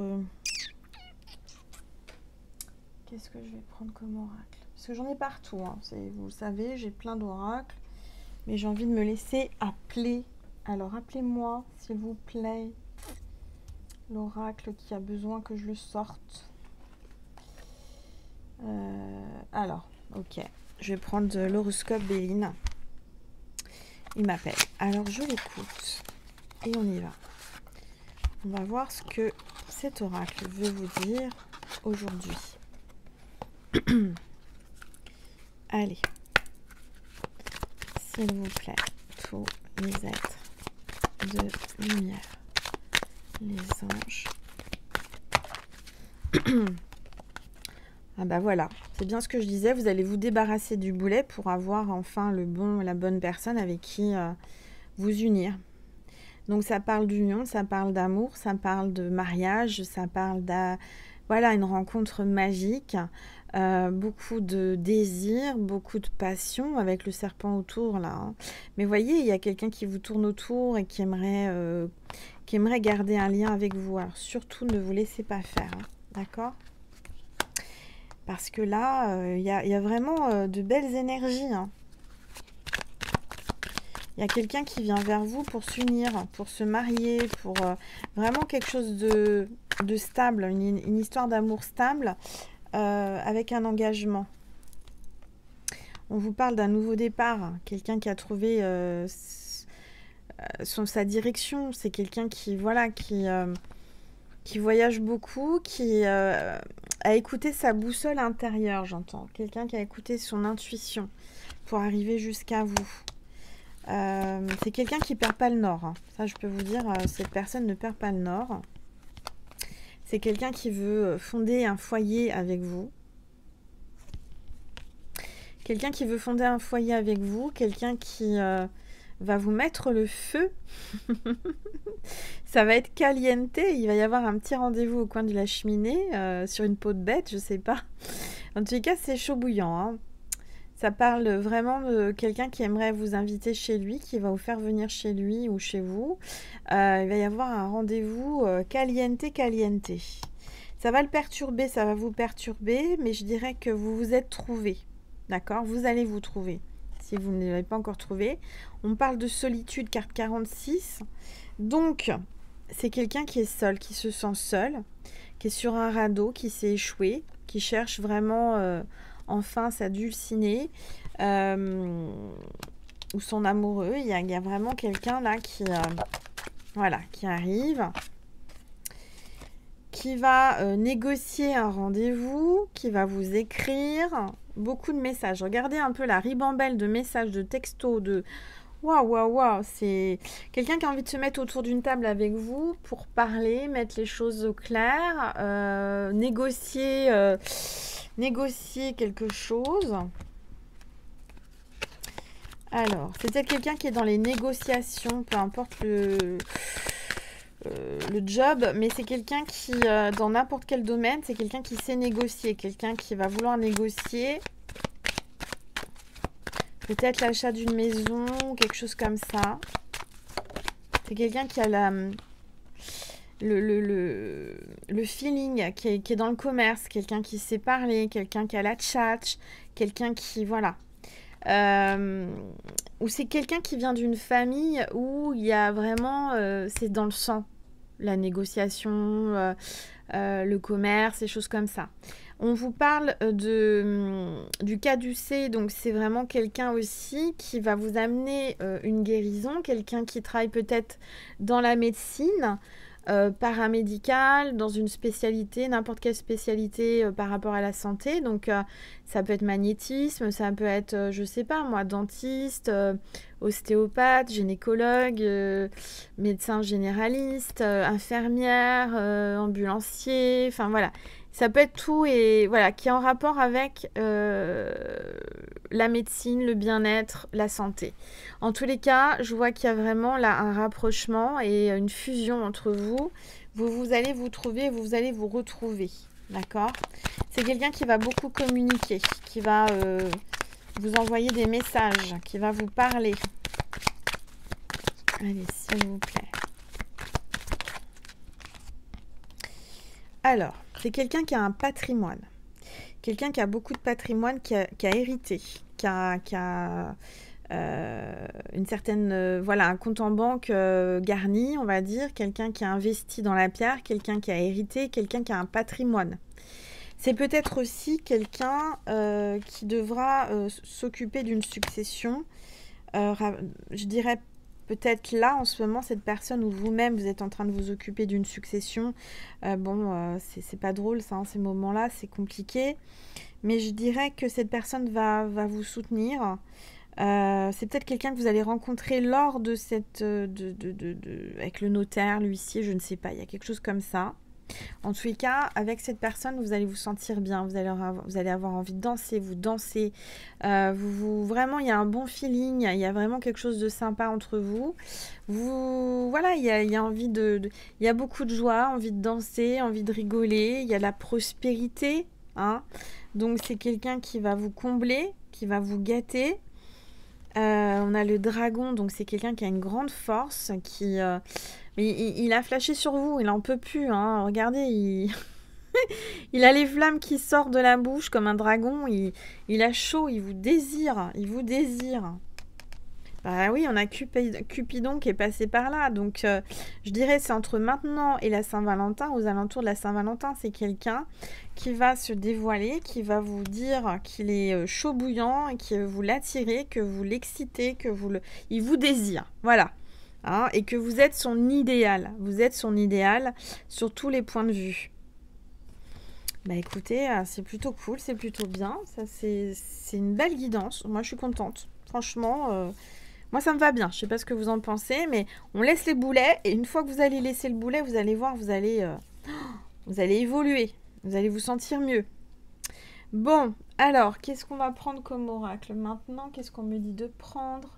S1: Qu'est-ce que je vais prendre comme oracle? Parce que j'en ai partout, hein. Vous le savez, j'ai plein d'oracles. Mais j'ai envie de me laisser appeler. Alors, appelez-moi, s'il vous plaît, l'oracle qui a besoin que je le sorte. Euh, alors, ok. Je vais prendre l'horoscope Béline. Il m'appelle. Alors, je l'écoute. Et on y va. On va voir ce que cet oracle veut vous dire aujourd'hui. Allez. S'il vous plaît, tous les êtres de lumière, les anges. Ah bah voilà, c'est bien ce que je disais, vous allez vous débarrasser du boulet pour avoir enfin le bon, la bonne personne avec qui euh, vous unir. Donc ça parle d'union, ça parle d'amour, ça parle de mariage, ça parle de voilà, une rencontre magique, euh, beaucoup de désir, beaucoup de passion avec le serpent autour là. Hein. Mais voyez, il y a quelqu'un qui vous tourne autour et qui aimerait, euh, qui aimerait garder un lien avec vous. Alors surtout, ne vous laissez pas faire, hein, d'accord ? Parce que là, il euh, y, y a vraiment euh, de belles énergies. Hein. Il y a quelqu'un qui vient vers vous pour s'unir, pour se marier, pour euh, vraiment quelque chose de, de stable, une, une histoire d'amour stable euh, avec un engagement. On vous parle d'un nouveau départ, quelqu'un qui a trouvé euh, son, sa direction. C'est quelqu'un qui, voilà, qui, euh, qui voyage beaucoup, qui euh, a écouté sa boussole intérieure, j'entends. Quelqu'un qui a écouté son intuition pour arriver jusqu'à vous. Euh, c'est quelqu'un qui perd pas le nord. Hein. Ça, je peux vous dire, euh, cette personne ne perd pas le nord. C'est quelqu'un qui veut fonder un foyer avec vous. Quelqu'un qui veut fonder un foyer avec vous. Quelqu'un qui euh, va vous mettre le feu. Ça va être caliente. Il va y avoir un petit rendez-vous au coin de la cheminée, euh, sur une peau de bête, je sais pas. En tout cas, c'est chaud bouillant. Hein. Ça parle vraiment de quelqu'un qui aimerait vous inviter chez lui, qui va vous faire venir chez lui ou chez vous. Euh, il va y avoir un rendez-vous euh, caliente, caliente. Ça va le perturber, ça va vous perturber, mais je dirais que vous vous êtes trouvé. D'accord? Vous allez vous trouver, si vous ne l'avez pas encore trouvé. On parle de solitude, carte quarante-six. Donc, c'est quelqu'un qui est seul, qui se sent seul, qui est sur un radeau, qui s'est échoué, qui cherche vraiment... Euh, enfin sa dulcinée euh, ou son amoureux. Il y a, il y a vraiment quelqu'un là qui, euh, voilà, qui arrive, qui va euh, négocier un rendez-vous, qui va vous écrire beaucoup de messages. Regardez un peu la ribambelle de messages, de textos, de... Waouh, waouh, waouh, c'est quelqu'un qui a envie de se mettre autour d'une table avec vous pour parler, mettre les choses au clair, euh, négocier... Euh, négocier quelque chose. Alors, c'est peut-être quelqu'un qui est dans les négociations, peu importe le, euh, le job, mais c'est quelqu'un qui, euh, dans n'importe quel domaine, c'est quelqu'un qui sait négocier, quelqu'un qui va vouloir négocier. Peut-être l'achat d'une maison, quelque chose comme ça. C'est quelqu'un qui a la... Le, le, le, le feeling qui est, qui est dans le commerce, quelqu'un qui sait parler, quelqu'un qui a la tchatch, quelqu'un qui, voilà. Euh, ou c'est quelqu'un qui vient d'une famille où il y a vraiment, euh, c'est dans le sang, la négociation, euh, euh, le commerce, des choses comme ça. On vous parle de, du caducée, donc c'est vraiment quelqu'un aussi qui va vous amener euh, une guérison, quelqu'un qui travaille peut-être dans la médecine, euh, paramédical, dans une spécialité, n'importe quelle spécialité euh, par rapport à la santé. Donc, euh, ça peut être magnétisme, ça peut être, euh, je sais pas moi, dentiste, euh, ostéopathe, gynécologue, euh, médecin généraliste, euh, infirmière, euh, ambulancier, enfin voilà. Ça peut être tout et voilà, qui est en rapport avec euh, la médecine, le bien-être, la santé. En tous les cas, je vois qu'il y a vraiment là un rapprochement et une fusion entre vous. Vous, vous allez vous trouver, vous allez vous retrouver. D'accord? C'est quelqu'un qui va beaucoup communiquer, qui va euh, vous envoyer des messages, qui va vous parler. Allez, s'il vous plaît. Alors, c'est quelqu'un qui a un patrimoine. Quelqu'un qui a beaucoup de patrimoine, qui a, qui a hérité, qui a, qui a euh, une certaine, euh, voilà, un compte en banque euh, garni, on va dire. Quelqu'un qui a investi dans la pierre, quelqu'un qui a hérité, quelqu'un qui a un patrimoine. C'est peut-être aussi quelqu'un euh, qui devra euh, s'occuper d'une succession. Euh, je dirais peut-être là, en ce moment, cette personne ou vous-même, vous êtes en train de vous occuper d'une succession. Euh, bon, euh, c'est pas drôle, ça, en ces moments-là, c'est compliqué. Mais je dirais que cette personne va, va vous soutenir. Euh, c'est peut-être quelqu'un que vous allez rencontrer lors de cette... De, de, de, de, avec le notaire, l'huissier, je ne sais pas. Il y a quelque chose comme ça. En tous les cas, avec cette personne, vous allez vous sentir bien, vous allez avoir, vous allez avoir envie de danser, vous dansez, euh, vous, vous, vraiment, il y a un bon feeling, il y a vraiment quelque chose de sympa entre vous. Vous, voilà, il y a, il y a envie de, de, il y a beaucoup de joie, envie de danser, envie de rigoler, il y a la prospérité, hein. Donc c'est quelqu'un qui va vous combler, qui va vous gâter. Euh, on a le dragon, donc c'est quelqu'un qui a une grande force, qui... Euh, mais il, il a flashé sur vous, il en peut plus, hein. Regardez, il... il a les flammes qui sortent de la bouche comme un dragon, il, il a chaud, il vous désire, il vous désire. Bah oui, on a Cupid, Cupidon qui est passé par là, donc euh, je dirais c'est entre maintenant et la Saint-Valentin, aux alentours de la Saint-Valentin, c'est quelqu'un qui va se dévoiler, qui va vous dire qu'il est chaud bouillant, et que vous l'attirez, que vous l'excitez, que vous le... il vous désire, voilà. Hein, et que vous êtes son idéal. Vous êtes son idéal sur tous les points de vue. Bah écoutez, c'est plutôt cool, c'est plutôt bien. Ça, c'est une belle guidance. Moi, je suis contente. Franchement, euh, moi, ça me va bien. Je sais pas ce que vous en pensez, mais on laisse les boulets. Et une fois que vous allez laisser le boulet, vous allez voir, vous allez, euh, vous allez évoluer. Vous allez vous sentir mieux. Bon, alors, qu'est-ce qu'on va prendre comme oracle maintenant? Qu'est-ce qu'on me dit de prendre?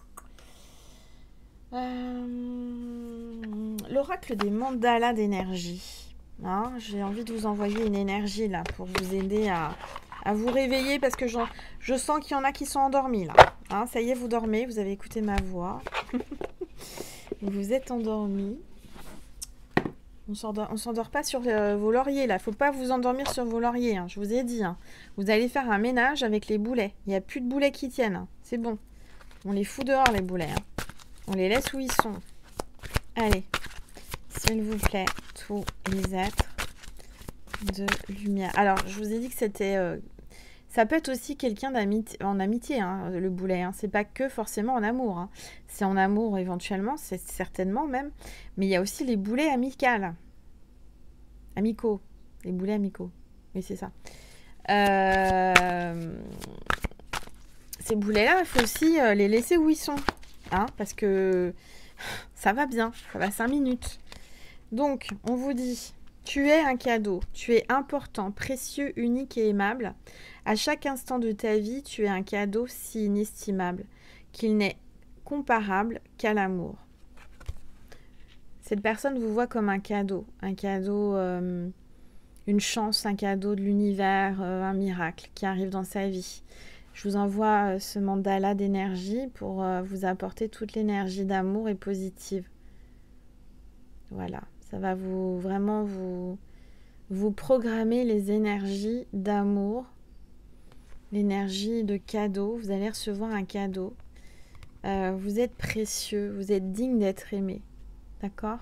S1: Euh, L'oracle des mandalas d'énergie. Hein, j'ai envie de vous envoyer une énergie là pour vous aider à, à vous réveiller parce que je sens qu'il y en a qui sont endormis là. Hein, ça y est, vous dormez, vous avez écouté ma voix. Vous êtes endormis. On ne s'endort pas sur euh, vos lauriers là. Faut pas vous endormir sur vos lauriers. Hein, je vous ai dit. Hein. Vous allez faire un ménage avec les boulets. Il n'y a plus de boulets qui tiennent. Hein. C'est bon. On les fout dehors les boulets. Hein. On les laisse où ils sont. Allez, s'il vous plaît, tous les êtres de lumière. Alors, je vous ai dit que c'était... Euh, ça peut être aussi quelqu'un en amitié, hein, le boulet. Hein. C'est pas que forcément en amour. Hein. C'est en amour éventuellement, c'est certainement même. Mais il y a aussi les boulets amicales. Amicaux. Les boulets amicaux. Oui, c'est ça. Euh... Ces boulets-là, il faut aussi euh, les laisser où ils sont. Hein, parce que ça va bien, ça va cinq minutes. Donc, on vous dit, tu es un cadeau, tu es important, précieux, unique et aimable. À chaque instant de ta vie, tu es un cadeau si inestimable qu'il n'est comparable qu'à l'amour. Cette personne vous voit comme un cadeau, un cadeau, euh, une chance, un cadeau de l'univers, euh, un miracle qui arrive dans sa vie. Je vous envoie ce mandala d'énergie pour vous apporter toute l'énergie d'amour et positive. Voilà, ça va vous vraiment vous, vous programmer les énergies d'amour, l'énergie de cadeau. Vous allez recevoir un cadeau. Euh, vous êtes précieux, vous êtes digne d'être aimé. D'accord?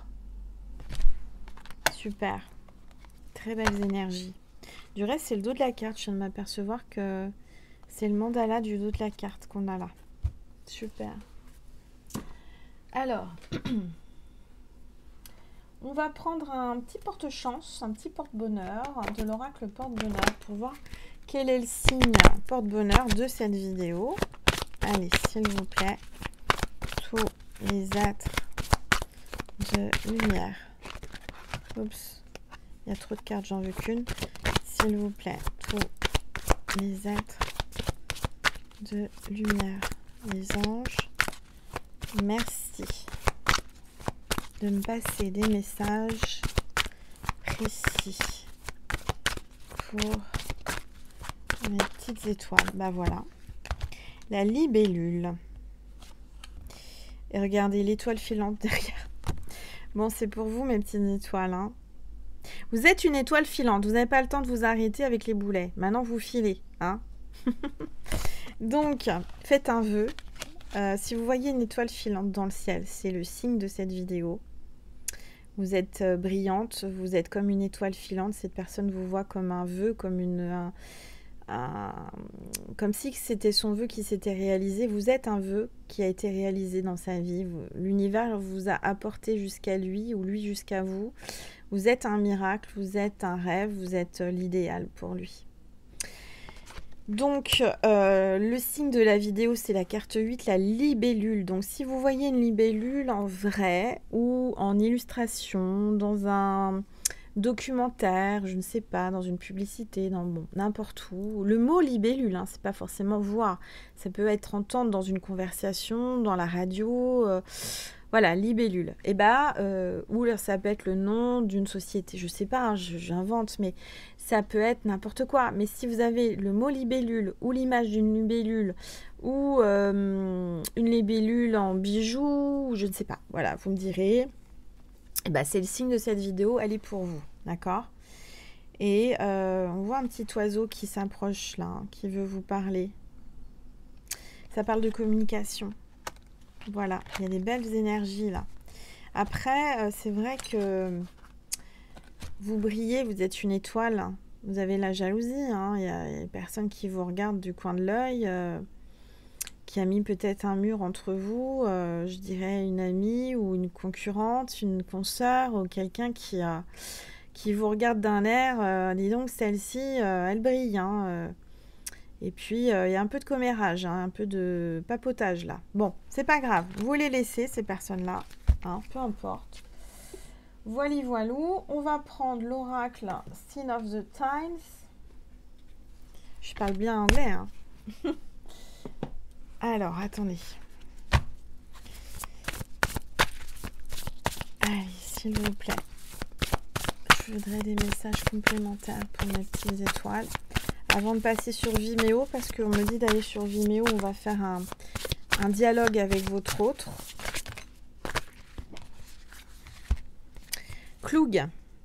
S1: Super. Très belles énergies. Du reste, c'est le dos de la carte. Je viens de m'apercevoir que... c'est le mandala du dos de la carte qu'on a là. Super. Alors, on va prendre un petit porte-chance, un petit porte-bonheur de l'oracle porte-bonheur pour voir quel est le signe porte-bonheur de cette vidéo. Allez, s'il vous plaît, tous les êtres de lumière. Oups, il y a trop de cartes, j'en veux qu'une. S'il vous plaît, tous les êtres de lumière, les anges, merci de me passer des messages précis pour mes petites étoiles. Bah voilà, la libellule. Et regardez l'étoile filante derrière. Bon, c'est pour vous, mes petites étoiles. Hein. Vous êtes une étoile filante. Vous n'avez pas le temps de vous arrêter avec les boulets. Maintenant, vous filez. Hein. Donc, faites un vœu. Euh, si vous voyez une étoile filante dans le ciel, c'est le signe de cette vidéo. Vous êtes euh, brillante. Vous êtes comme une étoile filante. Cette personne vous voit comme un vœu, comme une... Un, un, comme si c'était son vœu qui s'était réalisé. Vous êtes un vœu qui a été réalisé dans sa vie. L'univers vous a apporté jusqu'à lui ou lui jusqu'à vous. Vous êtes un miracle, vous êtes un rêve, vous êtes l'idéal pour lui. Donc, euh, le signe de la vidéo, c'est la carte huit, la libellule. Donc, si vous voyez une libellule en vrai ou en illustration, dans un documentaire, je ne sais pas, dans une publicité, dans bon, n'importe où. Le mot libellule, hein, c'est pas forcément voir. Ça peut être entendre dans une conversation, dans la radio. Euh, voilà, libellule. Et bah, euh, ou ça peut être le nom d'une société. Je sais pas, hein, j'invente, mais ça peut être n'importe quoi. Mais si vous avez le mot libellule ou l'image d'une libellule ou euh, une libellule en bijoux, je ne sais pas. Voilà, vous me direz. Et bah, c'est le signe de cette vidéo, elle est pour vous, d'accord? Et euh, on voit un petit oiseau qui s'approche là, hein, qui veut vous parler. Ça parle de communication. Voilà, il y a des belles énergies là. Après, euh, c'est vrai que vous brillez, vous êtes une étoile. Hein. Vous avez la jalousie, hein. Il y a des personnes qui vous regardent du coin de l'œil. Euh, qui a mis peut-être un mur entre vous, euh, je dirais une amie ou une concurrente, une consoeur ou quelqu'un qui, a, qui vous regarde d'un air, euh, dis donc celle-ci, euh, elle brille. Hein, euh. Et puis, il euh, y a un peu de commérage, hein, un peu de papotage là. Bon, c'est pas grave, vous les laissez ces personnes-là, hein, peu importe. Voili voilou, on va prendre l'oracle Sign of the Times. Je parle bien anglais, hein. Alors, attendez. Allez, s'il vous plaît. Je voudrais des messages complémentaires pour mes petites étoiles. Avant de passer sur Vimeo, parce qu'on me dit d'aller sur Vimeo, on va faire un, un dialogue avec votre autre. Cloug.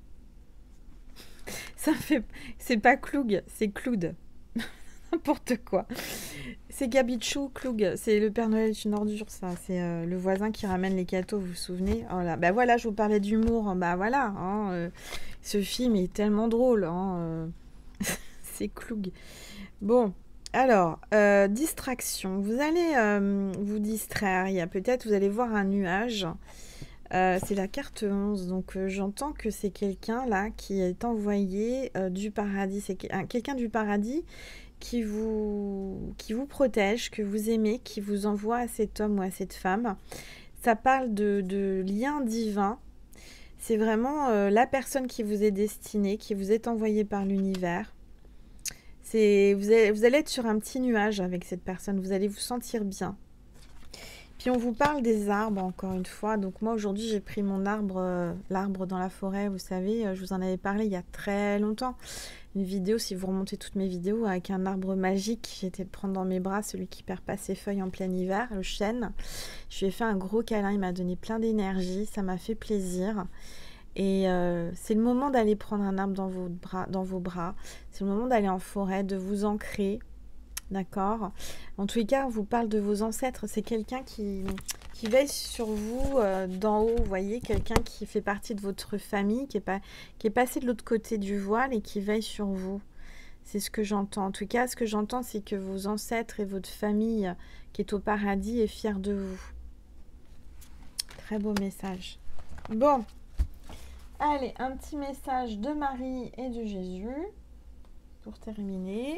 S1: Ça fait... C'est pas Cloug, c'est Cloud. N'importe quoi. C'est Gabichou, Cloug. C'est le Père Noël est une ordure, ça. C'est euh, le voisin qui ramène les gâteaux, vous vous souvenez? Oh là. Bah voilà, je vous parlais d'humour. Bah voilà. Hein, euh, ce film est tellement drôle. Hein, euh, c'est Cloug. Bon, alors, euh, distraction. Vous allez euh, vous distraire. Il y a peut-être, vous allez voir un nuage. Euh, c'est la carte onze. Donc, euh, j'entends que c'est quelqu'un là qui est envoyé euh, du paradis. C'est quelqu'un du paradis qui vous, qui vous protège, que vous aimez, qui vous envoie à cet homme ou à cette femme. Ça parle de, de lien divin. C'est vraiment euh, la personne qui vous est destinée, qui vous est envoyée par l'univers. C'est, vous, allez, vous allez être sur un petit nuage avec cette personne, vous allez vous sentir bien. Puis on vous parle des arbres, encore une fois. Donc moi, aujourd'hui, j'ai pris mon arbre, euh, l'arbre dans la forêt, vous savez, euh, je vous en avais parlé il y a très longtemps. Une vidéo, si vous remontez toutes mes vidéos, avec un arbre magique. J'étais le prendre dans mes bras, celui qui perd pas ses feuilles en plein hiver, le chêne. Je lui ai fait un gros câlin, il m'a donné plein d'énergie, ça m'a fait plaisir. Et euh, c'est le moment d'aller prendre un arbre dans vos bras, dans vos bras. C'est le moment d'aller en forêt, de vous ancrer. D'accord. En tous les cas, on vous parle de vos ancêtres. C'est quelqu'un qui, qui veille sur vous euh, d'en haut. Vous voyez, quelqu'un qui fait partie de votre famille, qui est, pas, qui est passé de l'autre côté du voile et qui veille sur vous. C'est ce que j'entends. En tout cas, ce que j'entends, c'est que vos ancêtres et votre famille qui est au paradis est fière de vous. Très beau message. Bon. Allez, un petit message de Marie et de Jésus pour terminer.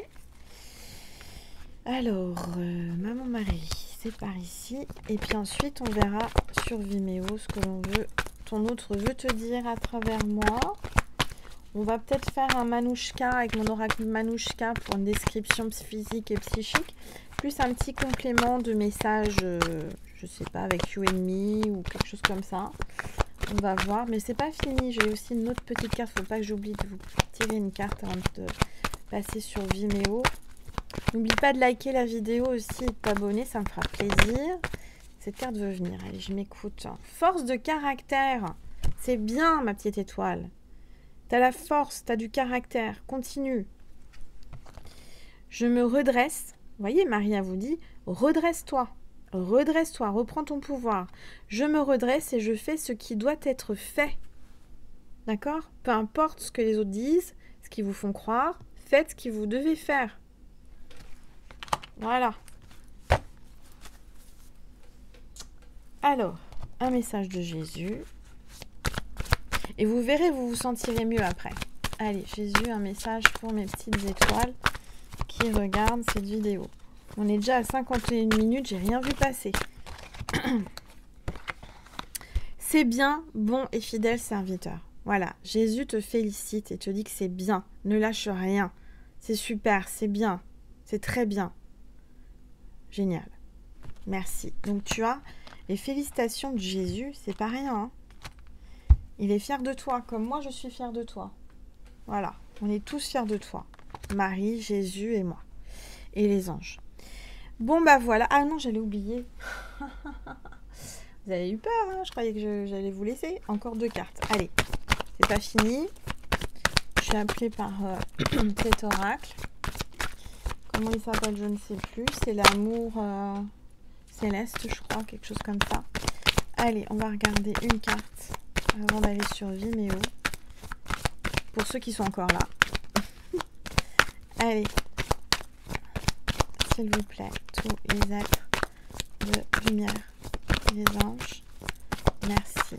S1: Alors, euh, Maman Marie, c'est par ici. Et puis ensuite, on verra sur Vimeo ce que l'on veut, ton autre veut te dire à travers moi. On va peut-être faire un Manouchka avec mon oracle Manouchka pour une description physique et psychique, plus un petit complément de message, euh, je sais pas, avec You and Me ou quelque chose comme ça. On va voir, mais c'est pas fini. J'ai aussi une autre petite carte. Faut pas que j'oublie de vous tirer une carte avant de passer sur Vimeo. N'oublie pas de liker la vidéo aussi et de t'abonner, ça me fera plaisir. Cette carte veut venir. Allez, je m'écoute. Force de caractère. C'est bien, ma petite étoile. T'as la force, t'as du caractère. Continue. Je me redresse. Vous voyez, Maria vous dit, redresse-toi. Redresse-toi, reprends ton pouvoir. Je me redresse et je fais ce qui doit être fait. D'accord? Peu importe ce que les autres disent, ce qu'ils vous font croire, faites ce que vous devez faire. Voilà. Alors, un message de Jésus. Et vous verrez, vous vous sentirez mieux après. Allez, Jésus, un message pour mes petites étoiles qui regardent cette vidéo. On est déjà à cinquante et une minutes, j'ai rien vu passer. C'est bien, bon et fidèle serviteur. Voilà, Jésus te félicite et te dit que c'est bien. Ne lâche rien. C'est super, c'est bien. C'est très bien. Génial. Merci. Donc tu as les félicitations de Jésus, c'est pas rien. Hein. Il est fier de toi, comme moi je suis fière de toi. Voilà, on est tous fiers de toi. Marie, Jésus et moi. Et les anges. Bon bah voilà. Ah non, j'allais oublier. Vous avez eu peur, hein, je croyais que j'allais vous laisser. Encore deux cartes. Allez, c'est pas fini. Je suis appelée par euh, cet oracle. Comment il s'appelle, je ne sais plus. C'est l'amour euh, céleste, je crois, quelque chose comme ça. Allez, on va regarder une carte avant d'aller sur Vimeo. Pour ceux qui sont encore là. Allez. S'il vous plaît, tous les êtres de lumière, les anges, merci.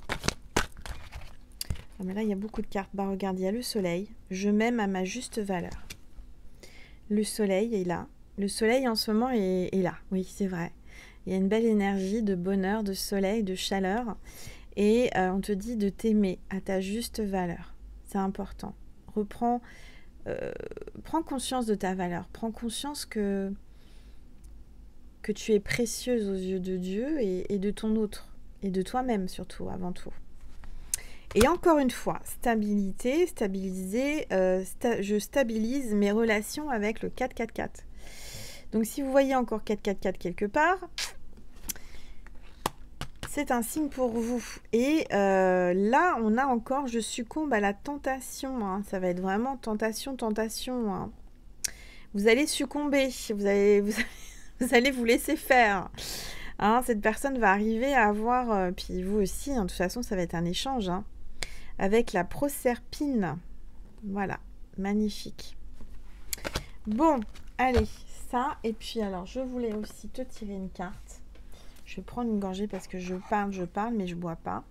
S1: Ah, mais là, il y a beaucoup de cartes. Bah, regarde, il y a le soleil. Je m'aime à ma juste valeur. Le soleil est là. Le soleil, en ce moment, est, est là. Oui, c'est vrai. Il y a une belle énergie de bonheur, de soleil, de chaleur. Et euh, on te dit de t'aimer à ta juste valeur. C'est important. Reprends... Euh, prends conscience de ta valeur, prends conscience que, que tu es précieuse aux yeux de Dieu et, et de ton autre, et de toi-même surtout, avant tout. Et encore une fois, stabilité, stabiliser, euh, sta je stabilise mes relations avec le quatre quatre quatre. Donc si vous voyez encore quatre quatre quatre quelque part, c'est un signe pour vous. Et euh, là, on a encore, je succombe à la tentation. Hein. Ça va être vraiment tentation, tentation. Hein. Vous allez succomber. Vous allez vous, vous, allez vous laisser faire. Hein, cette personne va arriver à avoir, euh, puis vous aussi, hein, de toute façon, ça va être un échange. Hein, avec la Proserpine. Voilà, magnifique. Bon, allez, ça. Et puis alors, je voulais aussi te tirer une carte. Je vais prendre une gorgée parce que je parle, je parle, mais je bois pas.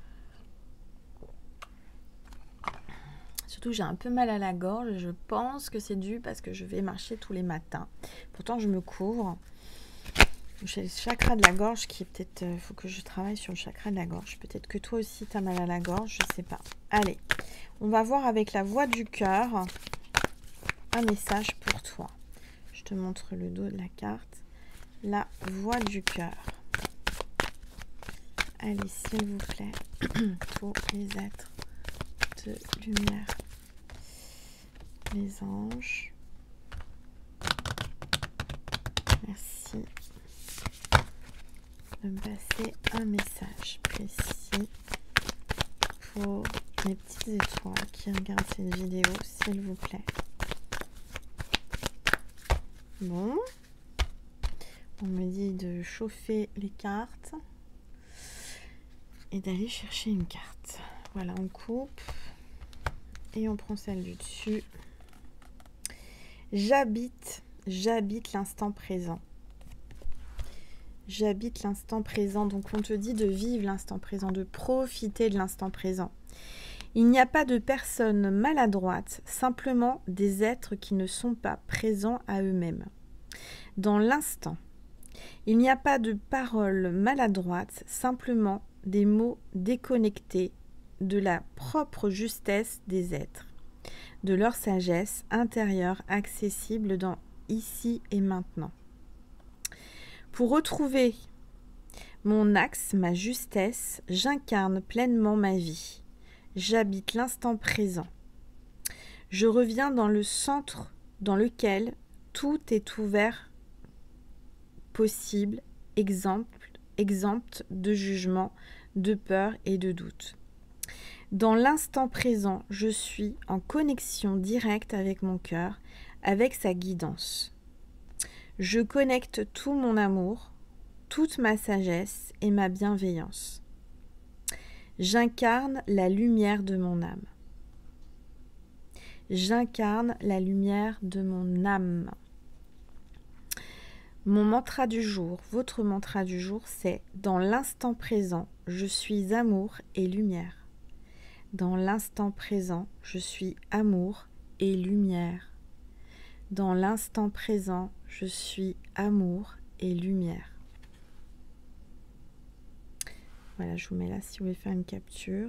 S1: Surtout, j'ai un peu mal à la gorge. Je pense que c'est dû parce que je vais marcher tous les matins. Pourtant, je me couvre. J'ai le chakra de la gorge qui est peut-être... Il euh, faut que je travaille sur le chakra de la gorge. Peut-être que toi aussi, tu as mal à la gorge. Je sais pas. Allez, on va voir avec la voix du cœur un message pour toi. Je te montre le dos de la carte. La voix du cœur. Allez, s'il vous plaît, tous les êtres de lumière, les anges, merci de me passer un message précis pour mes petites étoiles qui regardent cette vidéo, s'il vous plaît. Bon, on me dit de chauffer les cartes. Et d'aller chercher une carte. Voilà, on coupe. Et on prend celle du dessus. J'habite, j'habite l'instant présent. J'habite l'instant présent. Donc on te dit de vivre l'instant présent, de profiter de l'instant présent. Il n'y a pas de personnes maladroites, simplement des êtres qui ne sont pas présents à eux-mêmes. Dans l'instant, il n'y a pas de paroles maladroites, simplement des mots déconnectés de la propre justesse des êtres, de leur sagesse intérieure accessible dans ici et maintenant. Pour retrouver mon axe, ma justesse, j'incarne pleinement ma vie. J'habite l'instant présent. Je reviens dans le centre dans lequel tout est ouvert, possible, exemple, exempt de jugement, de peur et de doute. Dans l'instant présent, je suis en connexion directe avec mon cœur, avec sa guidance. Je connecte tout mon amour, toute ma sagesse et ma bienveillance. J'incarne la lumière de mon âme. J'incarne la lumière de mon âme. Mon mantra du jour, votre mantra du jour, c'est « Dans l'instant présent, je suis amour et lumière ». Dans l'instant présent, je suis amour et lumière. Dans l'instant présent, je suis amour et lumière. Voilà, je vous mets là si vous voulez faire une capture.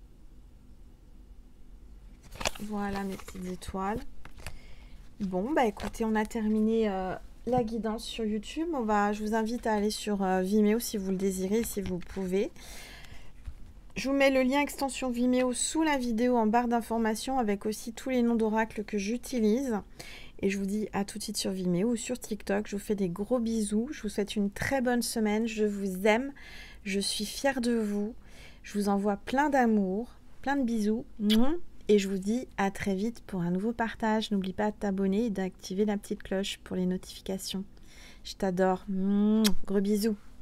S1: Voilà mes petites étoiles. Bon, bah écoutez, on a terminé euh, la guidance sur YouTube. On va, je vous invite à aller sur euh, Vimeo si vous le désirez, si vous pouvez. Je vous mets le lien extension Vimeo sous la vidéo en barre d'informations avec aussi tous les noms d'oracles que j'utilise. Et je vous dis à tout de suite sur Vimeo ou sur TikTok. Je vous fais des gros bisous. Je vous souhaite une très bonne semaine. Je vous aime. Je suis fière de vous. Je vous envoie plein d'amour, plein de bisous. Et je vous dis à très vite pour un nouveau partage. N'oublie pas de t'abonner et d'activer la petite cloche pour les notifications. Je t'adore. Gros bisous.